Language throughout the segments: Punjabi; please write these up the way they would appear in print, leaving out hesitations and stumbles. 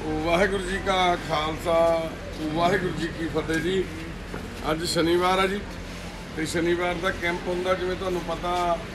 वाहिगुरू जी का खालसा वाहिगुरू जी की फतेह जी। अज शनिवार है जी, तो शनिवार का कैंप होंदा जिवें तुहानूं पता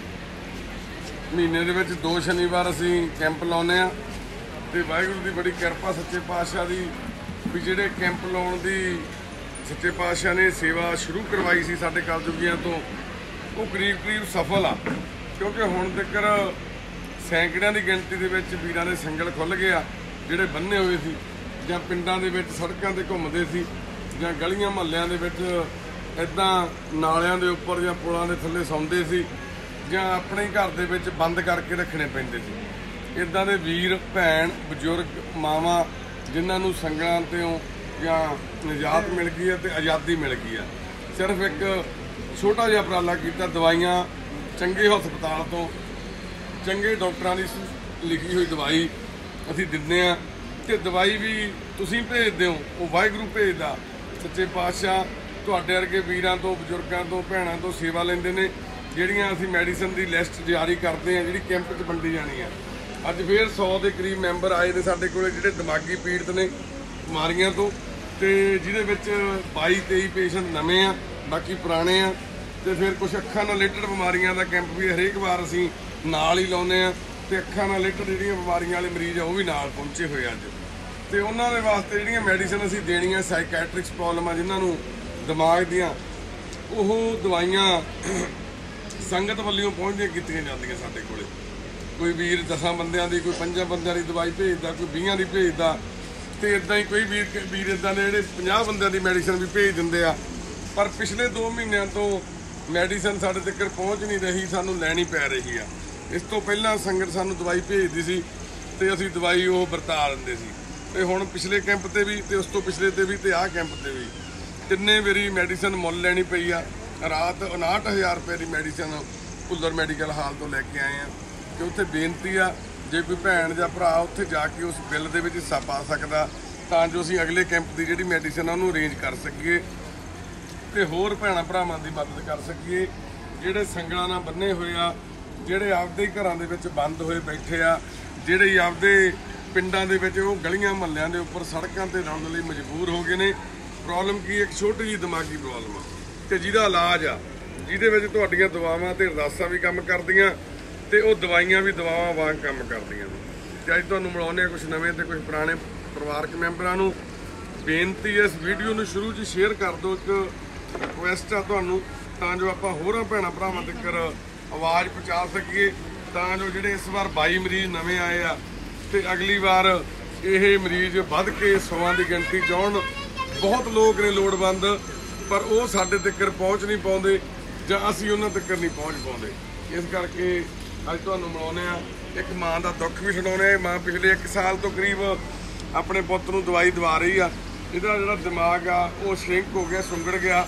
महीने दे विच 2 शनिवार असीं कैंप लाउने आ। ते वाहिगुरू की बड़ी किरपा सच्चे पातशाह की भी जिहड़े कैंप लाउण दी सच्चे पातशाह ने सेवा शुरू करवाई सी साडे कलयुगियां तो वो करीब करीब सफल आ, क्योंकि हुण तक सैकड़ियां की गिणती दे विच वीरां दे संगल खुल गए आ ਜਿਹੜੇ ਬੰਨੇ ਹੋਏ ਸੀ ਜਾਂ ਪਿੰਡਾਂ ਦੇ ਵਿੱਚ ਸੜਕਾਂ ਤੇ ਘੁੰਮਦੇ ਸੀ ਜਾਂ ਗਲੀਆਂ ਮੁਹੱਲਿਆਂ ਦੇ ਵਿੱਚ ਇਦਾਂ ਨਾਲਿਆਂ ਦੇ ਉੱਪਰ ਜਾਂ ਪੁਲਾਂ ਦੇ ਥੱਲੇ ਸੌਂਦੇ ਸੀ ਜਾਂ ਆਪਣੇ ਘਰ ਦੇ ਵਿੱਚ ਬੰਦ ਕਰਕੇ ਰੱਖਣੇ ਪੈਂਦੇ ਸੀ। ਇਦਾਂ ਦੇ ਵੀਰ ਭੈਣ ਬਜ਼ੁਰਗ ਮਾਵਾਂ ਜਿਨ੍ਹਾਂ ਨੂੰ ਸੰਗਲਾਂ ਤੋਂ ਜਾਂ ਨਿਜਾਤ ਮਿਲ ਗਈ ਹੈ ਤੇ ਆਜ਼ਾਦੀ ਮਿਲ ਗਈ ਹੈ, ਸਿਰਫ ਇੱਕ ਛੋਟਾ ਜਿਹਾ ਉਪਰਾਲਾ ਕੀਤਾ। ਦਵਾਈਆਂ ਚੰਗੇ ਹਸਪਤਾਲ ਤੋਂ ਚੰਗੇ ਡਾਕਟਰਾਂ ਦੀ ਲਿਖੀ ਹੋਈ ਦਵਾਈ ਅਸੀਂ ਦਿੰਦੇ ਹਾਂ ਤੇ ਦਵਾਈ ਵੀ ਤੁਸੀਂ ਭੇਜਦੇ ਹੋ, ਉਹ ਵਾਹਿਗੁਰੂ ਭੇਜਦਾ। ਸੱਚੇ ਪਾਤਸ਼ਾਹ ਤੁਹਾਡੇ ਵਰਗੇ ਵੀਰਾਂ ਤੋਂ ਬਜ਼ੁਰਗਾਂ ਤੋਂ ਭੈਣਾਂ ਤੋਂ ਸੇਵਾ ਲੈਂਦੇ ਨੇ, ਜਿਹੜੀਆਂ ਅਸੀਂ ਮੈਡੀਸਨ ਦੀ ਲਿਸਟ ਜਾਰੀ ਕਰਦੇ ਹਾਂ ਜਿਹੜੀ ਕੈਂਪ 'ਚ ਵੰਡੀ ਜਾਣੀ ਹੈ। ਅੱਜ ਫਿਰ 100 ਦੇ ਕਰੀਬ ਮੈਂਬਰ ਆਏ ਨੇ ਸਾਡੇ ਕੋਲ ਜਿਹੜੇ ਦਿਮਾਗੀ ਪੀੜਤ ਨੇ ਬਿਮਾਰੀਆਂ ਤੋਂ, ਤੇ ਜਿਹਦੇ ਵਿੱਚ 22-23 ਪੇਸ਼ੈਂਟ ਨਵੇਂ ਆ, ਬਾਕੀ ਪੁਰਾਣੇ ਆ। ਤੇ ਫਿਰ ਕੁਝ ਅੱਖਾਂ ਨਾਲ ਰਿਲੇਟਡ ਬਿਮਾਰੀਆਂ ਦਾ ਕੈਂਪ ਵੀ ਹਰੇਕ ਵਾਰ ਅਸੀਂ ਨਾਲ ਹੀ ਲਾਉਂਦੇ ਆ, ਤੇ ਅੱਖਾਂ ਨਾਲ ਰਿਲੇਟਡ ਜਿਹੜੀਆਂ ਬਿਮਾਰੀਆਂ ਵਾਲੇ ਮਰੀਜ਼ ਆ ਉਹ ਵੀ ਨਾਲ ਪਹੁੰਚੇ ਹੋਏ ਅੱਜ। ਤੇ ਉਹਨਾਂ ਦੇ ਵਾਸਤੇ ਜਿਹੜੀਆਂ ਮੈਡੀਸਨ ਅਸੀਂ ਦੇਣੀਆਂ ਸਾਈਕੈਟ੍ਰਿਕਸ ਪ੍ਰੋਬਲਮਾਂ ਜਿਨ੍ਹਾਂ ਨੂੰ ਦਿਮਾਗ ਦੀਆਂ, ਉਹ ਦਵਾਈਆਂ ਸੰਗਤ ਵੱਲੋਂ ਪਹੁੰਚਦੀਆਂ ਕੀਤੀਆਂ ਜਾਂਦੀਆਂ ਸਾਡੇ ਕੋਲੇ। ਕੋਈ ਵੀਰ 10 ਬੰਦਿਆਂ ਦੀ, ਕੋਈ 5 ਬੰਦਿਆਂ ਦੀ ਦਵਾਈ ਭੇਜਦਾ, ਕੋਈ 20 ਦੀ ਭੇਜਦਾ, ਤੇ ਇਦਾਂ ਹੀ ਕੋਈ ਵੀਰ ਇਦਾਂ ਦੇ ਜਿਹੜੇ 50 ਬੰਦਿਆਂ ਦੀ ਮੈਡੀਸਨ ਵੀ ਭੇਜ ਦਿੰਦੇ ਆ। ਪਰ ਪਿਛਲੇ 2 ਮਹੀਨਿਆਂ ਤੋਂ ਮੈਡੀਸਨ ਸਾਡੇ ਤੱਕ ਪਹੁੰਚ ਨਹੀਂ ਰਹੀ, ਸਾਨੂੰ ਲੈਣੀ ਪੈ ਰਹੀ ਆ। ਇਸ ਤੋਂ ਪਹਿਲਾਂ ਸੰਗਤ ਸਾਨੂੰ ਦਵਾਈ ਭੇਜਦੀ ਸੀ ਤੇ ਅਸੀਂ ਦਵਾਈ ਉਹ ਵਰਤਾ ਲੈਂਦੇ ਸੀ। ਤੇ ਹੁਣ ਪਿਛਲੇ ਕੈਂਪ ਤੇ ਵੀ ਤੇ ਉਸ ਤੋਂ ਪਿਛਲੇ ਤੇ ਵੀ ਤੇ ਆਹ ਕੈਂਪ ਤੇ ਵੀ 3 ਵਾਰੀ ਮੈਡੀਸਨ ਮੁੱਲ ਲੈਣੀ ਪਈ ਆ। ਰਾਤ 59,000 ਰੁਪਏ ਦੀ ਮੈਡੀਸਨ ਭੁੱਲਰ ਮੈਡੀਕਲ ਹਾਲ ਤੋਂ ਲੈ ਕੇ ਆਏ ਆ। ਤੇ ਉੱਥੇ ਬੇਨਤੀ ਆ ਜੇ ਕੋਈ ਭੈਣ ਜਾਂ ਭਰਾ ਉੱਥੇ ਜਾ ਕੇ ਉਸ ਬਿੱਲ ਦੇ ਵਿੱਚ ਹਿੱਸਾ ਪਾ ਸਕਦਾ ਤਾਂ ਜੋ ਅਸੀਂ ਅਗਲੇ ਕੈਂਪ ਦੀ ਜਿਹੜੀ ਮੈਡੀਸਨ ਆ ਉਹਨੂੰ ਅਰੇਂਜ ਕਰ ਸਕੀਏ ਤੇ ਹੋਰ ਭੈਣਾਂ ਭਰਾਵਾਂ ਦੀ ਮਦਦ ਕਰ ਸਕੀਏ ਜਿਹੜੇ ਸੰਗਲਾਂ ਨਾਲ ਬੰਨੇ ਹੋਏ ਆ, ਜਿਹੜੇ ਆਪਦੇ ਘਰਾਂ ਦੇ ਵਿੱਚ ਬੰਦ ਹੋਏ ਬੈਠੇ ਆ, ਜਿਹੜੇ ਆਪਦੇ ਪਿੰਡਾਂ ਦੇ ਵਿੱਚ ਉਹ ਗਲੀਆਂ ਮੁਹੱਲਿਆਂ ਦੇ ਉੱਪਰ ਸੜਕਾਂ ਤੇ ਰੌਣ ਲਈ ਮਜਬੂਰ ਹੋ ਗਏ ਨੇ। ਪ੍ਰੋਬਲਮ ਕੀ ਇੱਕ ਛੋਟੀ ਜਿਹੀ ਦਿਮਾਗੀ ਪ੍ਰੋਬਲਮ ਆ ਤੇ ਜਿਹਦਾ ਇਲਾਜ ਆ, ਜਿਹਦੇ ਵਿੱਚ ਤੁਹਾਡੀਆਂ ਦੁਆਵਾਂ ਤੇ ਅਰਦਾਸਾਂ ਵੀ ਕੰਮ ਕਰਦੀਆਂ ਤੇ ਉਹ ਦਵਾਈਆਂ ਵੀ ਦਵਾਵਾਂ ਵਾਂਗ ਕੰਮ ਕਰਦੀਆਂ ਨੇ। ਤੇ ਅੱਜ ਤੁਹਾਨੂੰ ਮਿਲਾਉਂਦੇ ਆ ਕੁਝ ਨਵੇਂ ਤੇ ਕੁਝ ਪੁਰਾਣੇ ਪਰਿਵਾਰਕ ਮੈਂਬਰਾਂ ਨੂੰ। ਬੇਨਤੀ ਹੈ ਇਸ ਵੀਡੀਓ ਨੂੰ ਸ਼ੁਰੂ 'ਚ ਸ਼ੇਅਰ ਕਰ ਦਿਓ, ਇੱਕ ਰਿਕੁਐਸਟ ਆ ਤੁਹਾਨੂੰ, ਤਾਂ ਜੋ ਆਪਾਂ ਹੋਰਾਂ ਭੈਣਾਂ ਭਰਾਵਾਂ ਤੱਕ ਆਵਾਜ਼ ਪਹੁੰਚਾ ਸਕੀਏ, ਤਾਂ ਜੋ ਜਿਹੜੇ ਇਸ ਵਾਰ 22 ਮਰੀਜ਼ ਨਵੇਂ ਆਏ ਆ ਤੇ ਅਗਲੀ ਵਾਰ ਇਹ ਮਰੀਜ਼ ਵੱਧ ਕੇ 100 ਦੀ ਗਿਣਤੀ 'ਚ ਆਉਣ। ਬਹੁਤ ਲੋਕ ਨੇ ਲੋੜਵੰਦ, ਪਰ ਉਹ ਸਾਡੇ ਤੱਕ ਪਹੁੰਚ ਨਹੀਂ ਪਾਉਂਦੇ ਜਾਂ ਅਸੀਂ ਉਹਨਾਂ ਤੱਕ ਨਹੀਂ ਪਹੁੰਚ ਪਾਉਂਦੇ। ਇਸ ਕਰਕੇ ਅੱਜ ਤੁਹਾਨੂੰ ਮਿਲਾਉਂਦੇ ਆ, ਇੱਕ ਮਾਂ ਦਾ ਦੁੱਖ ਵੀ ਸੁਣਾਉਂਦੇ ਆ। ਮਾਂ ਪਿਛਲੇ 1 ਸਾਲ ਤੋਂ ਕਰੀਬ ਆਪਣੇ ਪੁੱਤ ਨੂੰ ਦਵਾਈ ਦਵਾ ਰਹੀ ਆ। ਇਹਦਾ ਜਿਹੜਾ ਦਿਮਾਗ ਆ ਉਹ ਸ਼ਰਿੰਕ ਹੋ ਗਿਆ, ਸੁੰਗੜ ਗਿਆ।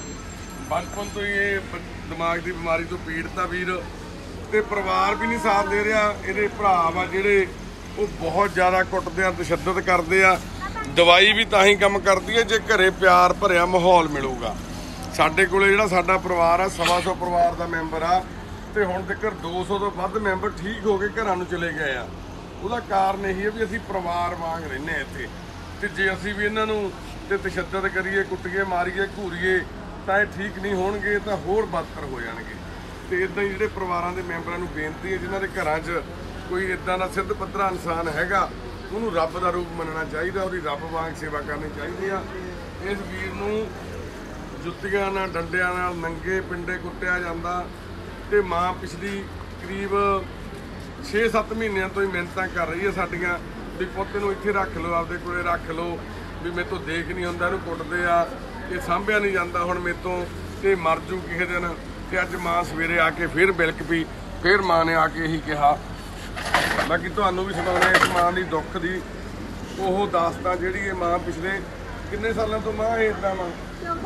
ਬਚਪਨ ਤੋਂ ਹੀ ਇਹ ਦਿਮਾਗ ਦੀ ਬਿਮਾਰੀ ਤੋਂ ਪੀੜਤ ਆ ਵੀਰ, ਤੇ ਪਰਿਵਾਰ ਵੀ ਨਹੀਂ ਸਾਥ ਦੇ ਰਿਹਾ। ਇਹਦੇ ਭਰਾ ਵਾ ਜਿਹੜੇ ਉਹ ਬਹੁਤ ਜ਼ਿਆਦਾ ਕੁੱਟਦੇ ਆ, ਤਸ਼ੱਦਦ ਕਰਦੇ ਆ। ਦਵਾਈ ਵੀ ਤਾਂ ਹੀ ਕੰਮ ਕਰਦੀ ਹੈ ਜੇ ਘਰੇ ਪਿਆਰ ਭਰਿਆ ਮਾਹੌਲ ਮਿਲੂਗਾ। ਸਾਡੇ ਕੋਲੇ ਜਿਹੜਾ ਸਾਡਾ ਪਰਿਵਾਰ ਆ 125 ਪਰਿਵਾਰ ਦਾ ਮੈਂਬਰ ਆ, ਤੇ ਹੁਣ ਤੱਕ 200 ਤੋਂ ਵੱਧ ਮੈਂਬਰ ਠੀਕ ਹੋ ਕੇ ਘਰਾਂ ਨੂੰ ਚਲੇ ਗਏ ਆ। ਉਹਦਾ ਕਾਰਨ ਇਹੀ ਹੈ ਵੀ ਅਸੀਂ ਪਰਿਵਾਰ ਵਾਂਗ ਰਹਿੰਦੇ ਹਾਂ ਇੱਥੇ, ਤੇ ਜੇ ਅਸੀਂ ਵੀ ਇਹਨਾਂ ਨੂੰ ਤੇ ਤਸ਼ੱਦਦ ਕਰੀਏ, ਕੁੱਟੀਏ, ਮਾਰੀਏ, ਘੂਰੀਏ ਤਾਂ ਇਹ ਠੀਕ ਨਹੀਂ ਹੋਣਗੇ, ਤਾਂ ਹੋਰ ਬਦਤਰ ਹੋ ਜਾਣਗੇ। ਤੇ ਇਦਾਂ ਹੀ ਜਿਹੜੇ ਪਰਿਵਾਰਾਂ ਦੇ ਮੈਂਬਰਾਂ ਨੂੰ ਬੇਨਤੀ ਹੈ ਜਿਨ੍ਹਾਂ ਦੇ ਘਰਾਂ 'ਚ ਕੋਈ ਇਦਾਂ ਦਾ ਸਿੱਧ ਪੱਧਰਾ ਇਨਸਾਨ ਹੈਗਾ, ਉਹਨੂੰ ਰੱਬ ਦਾ ਰੂਪ ਮੰਨਣਾ ਚਾਹੀਦਾ, ਉਹਦੀ ਰੱਬ ਵਾਂਗ ਸੇਵਾ ਕਰਨੀ ਚਾਹੀਦੀ ਆ। ਇਸ ਵੀਰ ਨੂੰ ਜੁੱਤੀਆਂ ਨਾਲ, ਡੰਡਿਆਂ ਨਾਲ, ਨੰਗੇ ਪਿੰਡੇ ਕੁੱਟਿਆ ਜਾਂਦਾ, ਤੇ ਮਾਂ ਪਿਛਲੀ ਕਰੀਬ 6-7 ਮਹੀਨਿਆਂ ਤੋਂ ਹੀ ਮਿਹਨਤਾਂ ਕਰ ਰਹੀ ਹੈ ਸਾਡੀਆਂ ਵੀ ਪੁੱਤ ਨੂੰ ਇੱਥੇ ਰੱਖ ਲਓ, ਆਪਦੇ ਕੋਲੇ ਰੱਖ ਲਓ, ਵੀ ਮੇਰੇ ਤੋਂ ਦੇਖ ਨਹੀਂ ਹੁੰਦਾ, ਇਹਨੂੰ ਕੁੱਟਦੇ ਆ, ਇਹ ਸਾਂਭਿਆ ਨਹੀਂ ਜਾਂਦਾ ਹੁਣ ਮੇਰੇ ਤੋਂ, ਇਹ ਮਰ ਜੂ ਕਿਸੇ ਦਿਨ। ਤੇ ਅੱਜ ਮਾਂ ਸਵੇਰੇ ਆ ਕੇ ਫਿਰ ਬਿਲਕ ਪਈ, ਫਿਰ ਮਾਂ ਨੇ ਆ ਕੇ ਇਹੀ ਕਿਹਾ। ਬਾਕੀ ਤੁਹਾਨੂੰ ਵੀ ਸੁਣਾਉਣਾ ਇਸ ਮਾਂ ਦੀ ਦੁੱਖ ਦੀ ਉਹ ਦਾਸਤਾਨ ਜਿਹੜੀ ਇਹ ਮਾਂ ਪਿਛਲੇ ਕਿੰਨੇ ਸਾਲਾਂ ਤੋਂ ਮਾਂ ਇਹ ਇੱਦਾਂ ਮਾਂ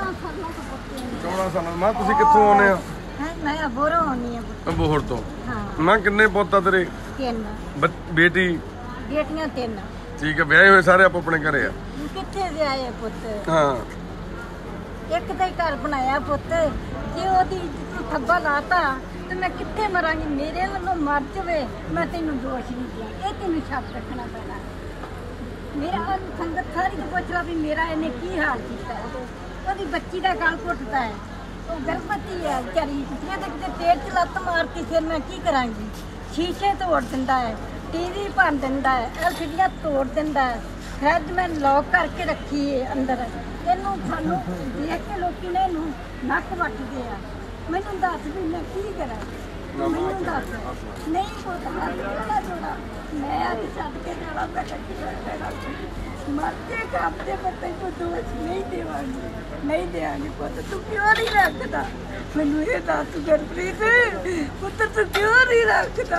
14 ਸਾਲਾਂ। ਮਾਂ ਤੁਸੀਂ ਕਿੱਥੋਂ ਆਉਂਦੇ ਆ? ਮੈਂ ਅਬੋਹਰ ਆਉਣੀ ਆ। ਅਬੋਹਰ ਤੋਂ? ਮਾਂ ਕਿੰਨੇ ਪੁੱਤ ਆ ਤੇਰੇ? 3 ਬੇਟੀ? ਬੇਟੀਆਂ 3। ਠੀਕ ਹੈ, ਵਿਆਹੇ ਹੋਏ ਸਾਰੇ ਆਪੋ ਆਪਣੇ ਘਰੇ ਆ? ਕਿੱਥੇ ਵਿਆਹੇ ਪੁੱਤ? ਹਾਂ, ਇੱਕ ਤਾਂ ਹੀ ਘਰ ਬਣਾਇਆ ਪੁੱਤ, ਜੇ ਉਹਦੀ ਥੱਬਾ ਲਾਤਾ ਤੇ ਮੈਂ ਕਿੱਥੇ ਮਰਾਂਗੀ? ਮੇਰੇ ਵੱਲੋਂ ਮਰ ਜਾਵੇ, ਮੈਂ ਤੈਨੂੰ ਦੋਸ਼ ਨਹੀਂ ਦਿਆਂ, ਇਹ ਤੈਨੂੰ ਛੱਡ ਰੱਖਣਾ ਪੈਣਾ। ਮੇਰਾ ਸੰਗਤ ਸਾਰੀ ਨੂੰ ਪੁੱਛ ਲਾ ਵੀ ਮੇਰਾ ਇਹਨੇ ਕੀ ਹਾਲ ਕੀਤਾ ਹੈ। ਉਹਦੀ ਬੱਚੀ ਦਾ ਗਲ ਘੁੱਟਦਾ ਹੈ, ਉਹ ਗਰਭਵਤੀ ਹੈ ਵਿਚਾਰੀ, ਜੇ ਤੇ ਕਿਤੇ ਪੇਟ 'ਚ ਲੱਤ ਮਾਰਤੀ ਫਿਰ ਮੈਂ ਕੀ ਕਰਾਂਗੀ। ਸ਼ੀਸ਼ੇ ਤੋੜ ਦਿੰਦਾ ਹੈ, ਟੀਵੀ ਭੰਨ ਦਿੰਦਾ ਹੈ, ਐਲਸੀਡੀਆਂ ਤੋੜ ਦਿੰਦਾ ਹੈ। ਫਰਿੱਜ ਮੈਂ ਲੌਕ ਕਰਕੇ ਰੱਖੀ ਹੈ ਅੰਦਰ। ਇਹਨੂੰ ਸਾਨੂੰ ਦੇਖ ਕੇ ਲੋਕੀ ਨੇ ਇਹਨੂੰ ਨੱਕ ਵੱਟਦੇ ਆ। ਮੈਨੂੰ ਦੱਸ ਵੀ ਮੈਂ ਕੀ ਕਰਾਂ, ਮੈਨੂੰ ਦੱਸ। ਨਹੀਂ ਪਤਾ ਕਿਹੜਾ ਜੋੜਾ ਮੈਂ ਅੱਜ ਛੱਡ ਕੇ ਜਾਣਾ, ਮੈਂ ਕੱਟੀ ਲੈਣਾ ਮਰ ਕੇ ਕੰਮ ਤੇ ਮੈਂ ਤੈਨੂੰ ਦੋਸ਼ ਨਹੀਂ ਦੇਵਾਂਗੀ, ਨਹੀਂ ਦੇਵਾਂਗੀ। ਪੁੱਤ ਤੂੰ ਕਿਉਂ ਨਹੀਂ ਰੱਖਦਾ ਮੈਨੂੰ ਇਹ ਦੱਸ ਗੁਰਪ੍ਰੀਤ, ਪੁੱਤ ਤੂੰ ਕਿਉਂ ਨਹੀਂ ਰੱਖਦਾ।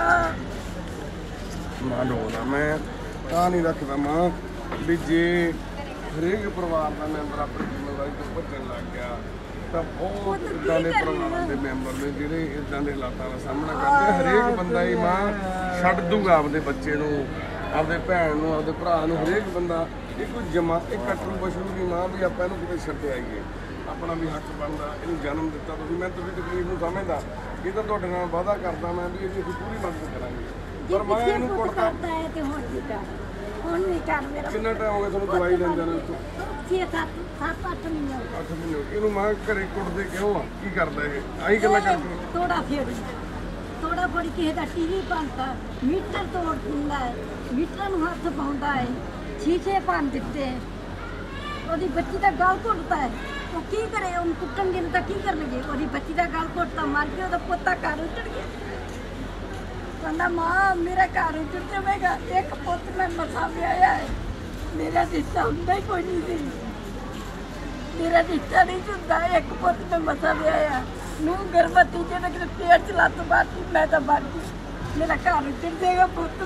ਮਾਂ ਰੋਣਾ ਮੈਂ ਤਾਂ ਨਹੀਂ ਰੱਖਦਾ ਮਾਂ ਵੀ ਜੇ ਹਰੇਕ ਪਰਿਵਾਰ ਦਾ ਮੈਂਬਰ ਆਪਣੀ ਜ਼ਿੰਮੇਵਾਰੀ ਤੋਂ ਭੱਜਣ ਲੱਗ ਗਿਆ ਤਾਂ ਬਹੁਤ ਇੱਦਾਂ ਦੇ ਪਰਿਵਾਰਾਂ ਦੇ ਮੈਂਬਰ ਨੇ ਜਿਹੜੇ ਇੱਦਾਂ ਦੇ ਹਾਲਾਤਾਂ ਦਾ ਸਾਹਮਣਾ ਕਰਦੇ। ਹਰੇਕ ਬੰਦਾ ਹੀ ਮਾਂ ਛੱਡ ਦੂਗਾ ਆਪਦੇ ਬੱਚੇ ਨੂੰ, ਆਪਦੇ ਭੈਣ ਨੂੰ, ਆਪਦੇ ਭਰਾ ਨੂੰ। ਹਰੇਕ ਬੰਦਾ ਇਹ ਕੋਈ ਕੱਟਰੂ ਪਸ਼ੂ ਨਹੀਂ ਮਾਂ ਵੀ ਆਪਾਂ ਇਹਨੂੰ ਕਿਤੇ ਛੱਡ ਆਈਏ। ਆਪਣਾ ਵੀ ਹੱਕ ਬਣਦਾ, ਇਹਨੂੰ ਜਨਮ ਦਿੱਤਾ ਤੁਸੀਂ। ਮੈਂ ਤੁਹਾਡੀ ਤਕਲੀਫ ਨੂੰ ਸਮਝਦਾ, ਇਹ ਤਾਂ ਤੁਹਾਡੇ ਨਾਲ ਵਾਅਦਾ ਕਰਦਾ ਮੈਂ ਵੀ ਇਹਦੀ ਅਸੀਂ ਪੂਰੀ ਮਦਦ ਕਰਾਂਗੇ। ਪਰ ਮੈਂ ਇਹਨੂੰ ਕੁੱਟਦਾ ਹੈ ਤੇ ਹੁਣ ਨਹੀਂ ਕਰ, ਹੁਣ ਨਹੀਂ ਕਰ ਮੇਰਾ। ਕਿੰਨਾ ਟਾਈਮ ਹੋ ਗਿਆ ਤੁਹਾਨੂੰ ਦਵਾਈ ਲੈਣ ਜਾਣ ਨੂੰ? 6-7-8 ਮਹੀਨੇ ਹੋ ਗਏ। 8 ਮਹੀਨੇ ਹੋ ਗਏ। ਇਹਨੂੰ ਮਾਂ ਘਰੇ ਕੁੱਟਦੇ ਕਿਉਂ ਆ? ਕੀ ਕਰਦਾ ਇਹ? ਆਹੀ ਗੱਲਾਂ ਕਰਦੇ ਤੋੜਾ ਫੋੜੀ ਕਿਸੇ ਦਾ ਟੀਵੀ ਭੰਨਤਾ, ਮੀਟਰ ਤੋੜ ਦਿੰਦਾ ਹੈ, ਮੀਟਰ ਨੂੰ ਹੱਥ ਪਾਉਂਦਾ ਹੈ, ਸ਼ੀਸ਼ੇ ਭੰਨ ਦਿੱਤੇ। ਉਹਦੀ ਬੱਚੀ ਦਾ ਗਲ ਘੁੱਟਦਾ ਹੈ, ਉਹ ਕੀ ਕਰੇ? ਉਹਨੂੰ ਕੁੱਟਣਗੇ ਤਾਂ ਕੀ ਕਰਨਗੇ? ਉਹਦੀ ਬੱਚੀ ਦਾ ਗਲ ਘੁੱਟਦਾ, ਮਰ ਗਿਆ, ਉਹਦਾ ਪੋਤਾ ਘਰ ਉੱਜੜ ਗਿਆ। ਕਹਿੰਦਾ ਮਾਂ ਮੇਰਾ ਘਰ ਉੱਜੜ ਜਾਵੇਗਾ। ਇੱਕ ਪੁੱਤ ਮੈਂ ਮਸਾਂ ਵਿਆਹਿਆ ਹੈ, ਮੇਰਾ ਰਿਸ਼ਤਾ ਹੁੰਦਾ ਹੀ ਕੋਈ ਨਹੀਂ ਸੀ, ਮੇਰਾ ਰਿਸ਼ਤਾ ਨਹੀਂ ਹੁੰਦਾ। ਇੱਕ ਪੁੱਤ ਮੈਂ ਮਸਾਂ ਵਿਆਹਿਆ, ਨੂੰ ਗਰਭਵਤੀ ਜਿਹਨੇ ਕਿਤੇ ਪੇਟ 'ਚ ਲੱਤ ਮਾਰਤੀ, ਮੈਂ ਤਾਂ ਮਰ ਗਈ। ਮੇਰਾ ਘਰ ਉੱਜੜ ਜਾਏਗਾ, ਪੁੱਤ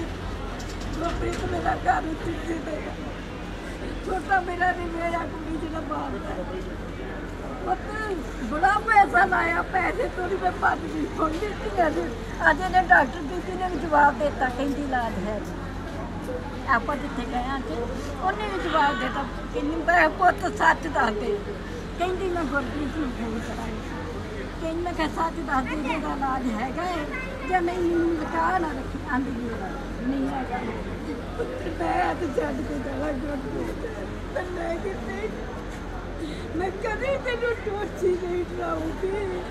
ਮੇਰਾ ਘਰ ਉੱਜੜ ਜਾਏਗਾ। ਛੋਟਾ ਮੇਰਾ ਨਹੀਂ ਮੇਰਾ ਕੁੜੀ ਜਿਹੜਾ ਬਾਹਰ ਪੁੱਤ ਬੜਾ ਪੈਸਾ ਲਾਇਆ, ਪੈਸੇ ਥੋੜੀ ਮੈਂ ਭੱਜ ਗਈ। ਹੁਣ ਦਿੱਤੀ ਅੱਜ ਇਹਨੇ ਡਾਕਟਰ ਬੀਬੀ ਨੇ ਵੀ ਜਵਾਬ ਦਿੱਤਾ, ਕਹਿੰਦੀ ਇਲਾਜ ਹੈ। ਆਪਾਂ ਜਿੱਥੇ ਗਏ ਅੱਜ ਉਹਨੇ ਵੀ ਜਵਾਬ ਦਿੱਤਾ, ਕਹਿੰਦੀ ਮੈਂ ਪੁੱਤ ਸੱਚ ਦੱਸ ਦੇ। ਕਹਿੰਦੀ ਮੈਂ ਗੁਰਪ੍ਰੀਤ ਨੂੰ ਫੋਨ ਕਰਾਂਗੀ, ਕਹਿੰਦੀ ਮੈਂ ਕਿਹਾ ਸੱਚ ਦੱਸ ਦੇ, ਇਹਦਾ ਇਲਾਜ ਹੈਗਾ ਹੈ ਜਾਂ ਨਹੀਂ? ਮੈਨੂੰ ਲਗਾ ਨਾ ਰੱਖੀ, ਆਂਦੀ ਨਹੀਂ ਹੈਗਾ। ਮੈਂ ਅੱਜ ਛੱਡ ਕੇ ਜਾਣਾ ਗੁਰਪ੍ਰੀਤ, ਮੈਂ ਕਿਤੇ ਮੈਂ ਕਦੇ ਤੈਨੂੰ ਦੋਸ਼ੀ ਨਹੀਂ ਠਹਿਰਾਉਂਗੀ।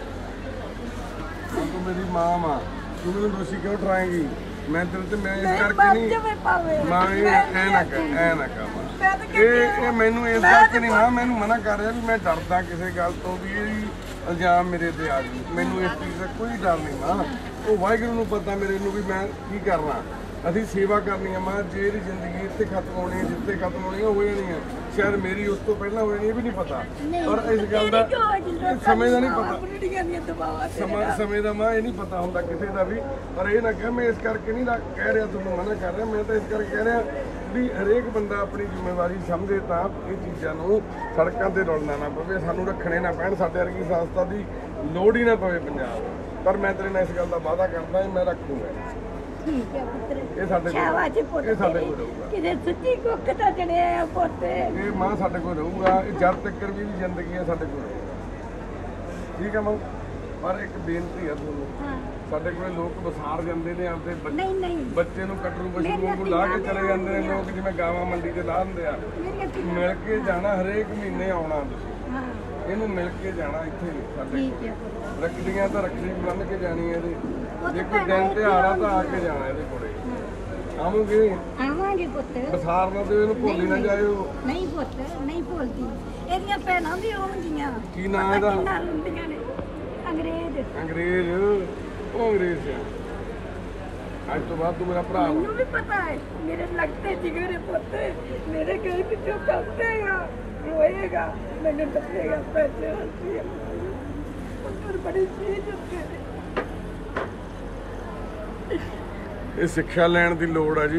ਤੂੰ ਮੇਰੀ ਮਾਂ ਵਾ, ਤੂੰ ਮੈਨੂੰ ਦੋਸ਼ੀ ਕਿਉਂ ਠਹਿਰਾਏਂਗੀ? ਮੈਂ ਤੇਰੇ ਤੇ ਮੈਂ ਇਸ ਕਰਕੇ ਨਹੀਂ ਮਾਂ ਐ ਨਾ ਕਰ। ਇਹ ਮੈਨੂੰ ਇਸ ਕਰਕੇ ਨਹੀਂ ਮਾਂ ਮੈਨੂੰ ਮਨਾ ਕਰ ਰਿਹਾ ਵੀ ਮੈਂ ਡਰਦਾ ਕਿਸੇ ਗੱਲ ਤੋਂ ਵੀ ਇਹ ਇਲਜ਼ਾਮ ਮੇਰੇ ਤੇ ਆ ਜੂ। ਮੈਨੂੰ ਇਸ ਚੀਜ਼ ਦਾ ਕੋਈ ਡਰ ਨਹੀਂ ਮਾਂ। ਉਹ ਵਾਹਿਗੁਰੂ ਨੂੰ ਪਤਾ ਮੇਰੇ ਨੂੰ ਵੀ ਮੈਂ ਕੀ ਕਰਨਾ। ਅਸੀਂ ਸੇਵਾ ਕਰਨੀ ਆ ਮਾਂ। ਜੇ ਇਹਦੀ ਜ਼ਿੰਦਗੀ ਇੱਥੇ ਖਤਮ ਹੋਣੀ ਹੈ, ਜਿੱਥੇ ਖਤਮ ਹੋਣੀ ਉਹ ਹੋ ਜਾਣੀ ਹੈ, ਸ਼ਾਇਦ ਮੇਰੀ ਉਸ ਤੋਂ ਪਹਿਲਾਂ ਹੋ ਜਾਣੀ, ਇਹ ਵੀ ਨਹੀਂ ਪਤਾ। ਪਰ ਇਸ ਗੱਲ ਦਾ ਸਮੇਂ ਦਾ ਨਹੀਂ ਪਤਾ, ਸਮੇਂ ਦਾ ਮਾਂ ਇਹ ਨਹੀਂ ਪਤਾ ਹੁੰਦਾ ਕਿਸੇ ਦਾ ਵੀ। ਪਰ ਇਹ ਨਾ ਕਹਿ ਮੈਂ ਇਸ ਕਰਕੇ ਨਹੀਂ ਕਹਿ ਰਿਹਾ, ਤੁਹਾਨੂੰ ਮਨਾ ਕਰ ਰਿਹਾ। ਮੈਂ ਤਾਂ ਇਸ ਕਰਕੇ ਕਹਿ ਰਿਹਾ ਵੀ ਹਰੇਕ ਬੰਦਾ ਆਪਣੀ ਜ਼ਿੰਮੇਵਾਰੀ ਸਮਝੇ ਤਾਂ ਇਹ ਚੀਜ਼ਾਂ ਨੂੰ ਸੜਕਾਂ ਤੇ ਰੁਲਣਾ ਨਾ ਪਵੇ, ਸਾਨੂੰ ਰੱਖਣੇ ਨਾ ਪੈਣ, ਸਾਡੇ ਵਰਗੀ ਸੰਸਥਾ ਦੀ ਲੋੜ ਹੀ ਨਾ ਪਵੇ ਪੰਜਾਬ। ਪਰ ਮੈਂ ਤੇਰੇ ਨਾਲ ਇਸ ਗੱਲ ਦਾ ਵਾਅਦਾ ਕਰਦਾ ਮੈਂ ਰੱਖੂਗਾ। ਠੀਕ ਹੈ ਪੁੱਤਰ, ਇਹ ਸਾਡੇ ਕੋਲ ਰਹੂਗਾ। ਕਿਤੇ ਸੱਚੀ ਕੁੱਖ ਤਾਂ ਜੜਿਆ ਆ ਪੁੱਤ। ਇਹ ਮਾਂ ਸਾਡੇ ਕੋਲ ਰਹੂਗਾ, ਇਹ ਜਦ ਤੱਕ ਵੀ ਜ਼ਿੰਦਗੀ ਹੈ ਸਾਡੇ ਕੋਲ ਰਹੂਗਾ। ਠੀਕ ਹੈ ਮਾਂ। ਪਰ ਇੱਕ ਬੇਨਤੀ ਹੈ ਤੁਹਾਨੂੰ, ਸਾਡੇ ਕੋਲ ਲੋਕ ਵਸਾਰ ਜਾਂਦੇ ਨੇ ਆਪਦੇ ਬੱਚੇ ਨੂੰ ਕਟਰੂ ਪਸ਼ੂ ਵਾਂਗੂ ਲਾ ਕੇ ਚਲੇ ਜਾਂਦੇ ਨੇ ਲੋਕ, ਜਿਵੇਂ ਗਾਵਾਂ ਮੰਡੀ ਤੇ ਲਾ ਦਿੰਦੇ ਆ। ਮਿਲ ਕੇ ਜਾਣਾ, ਹਰੇਕ ਮਹੀਨੇ ਆਉਣਾ ਤੁਸੀਂ, ਇਹਨੂੰ ਮਿਲ ਕੇ ਜਾਣਾ ਇੱਥੇ ਸਾਡੇ ਕੋਲ। ਰੱਖੜੀਆਂ ਤਾਂ ਰੱਖੜੀ ਬੰਨ ਕੇ ਜਾਣੀ ਹੈ ਇਹਦੇ, ਜੇ ਕੋਈ ਦਿਨ ਤਿਉਹਾਰ ਆ ਤਾਂ ਆ ਕੇ ਜਾਣਾ ਇਹਦੇ ਕੋਲੇ। ਆਵਾਂਗੇ ਪੁੱਤ। ਵਸਾਰ ਨਾ ਦਿਓ ਇਹਨੂੰ, ਭੁੱਲੀ ਨਾ ਜਾਇਓ। ਨਹੀਂ ਪੁੱਤ ਨਹੀਂ ਭੁੱਲਦੀ, ਇਹਦੀਆਂ ਭੈਣਾਂ ਵੀ ਆਉਣਗੀਆਂ। ਕੀ ਨਾਂ ਇਹਦਾ? ਅੰਗਰੇਜ਼। ਅੰਗਰੇਜ਼? ਉਹ ਅੰਗਰੇਜ਼ ਆ। ਅੱਜ ਤੋਂ ਬਾਅਦ ਤੂੰ ਮੇਰਾ ਭਰਾ। ਮੈਨੂੰ ਵੀ ਪਤਾ ਹੈ, ਮੇਰੇ ਲੱਗਦੇ ਜਿਗਰੇ ਪੁੱਤ ਮੇਰੇ ਘਰ ਪਿੱਛੋਂ ਕੱਢੇਗਾ, ਰੋਏਗਾ, ਮੈਨੂੰ ਦੱਸੇਗਾ ਪੈਸੇ ਹੱਸੀ ਪੁੱਤਰ ਬੜੀ ਚੀਜ਼ ਉੱਤੇ। ਇਹ ਸਿੱਖਿਆ ਲੈਣ ਦੀ ਲੋੜ ਆ ਜੀ।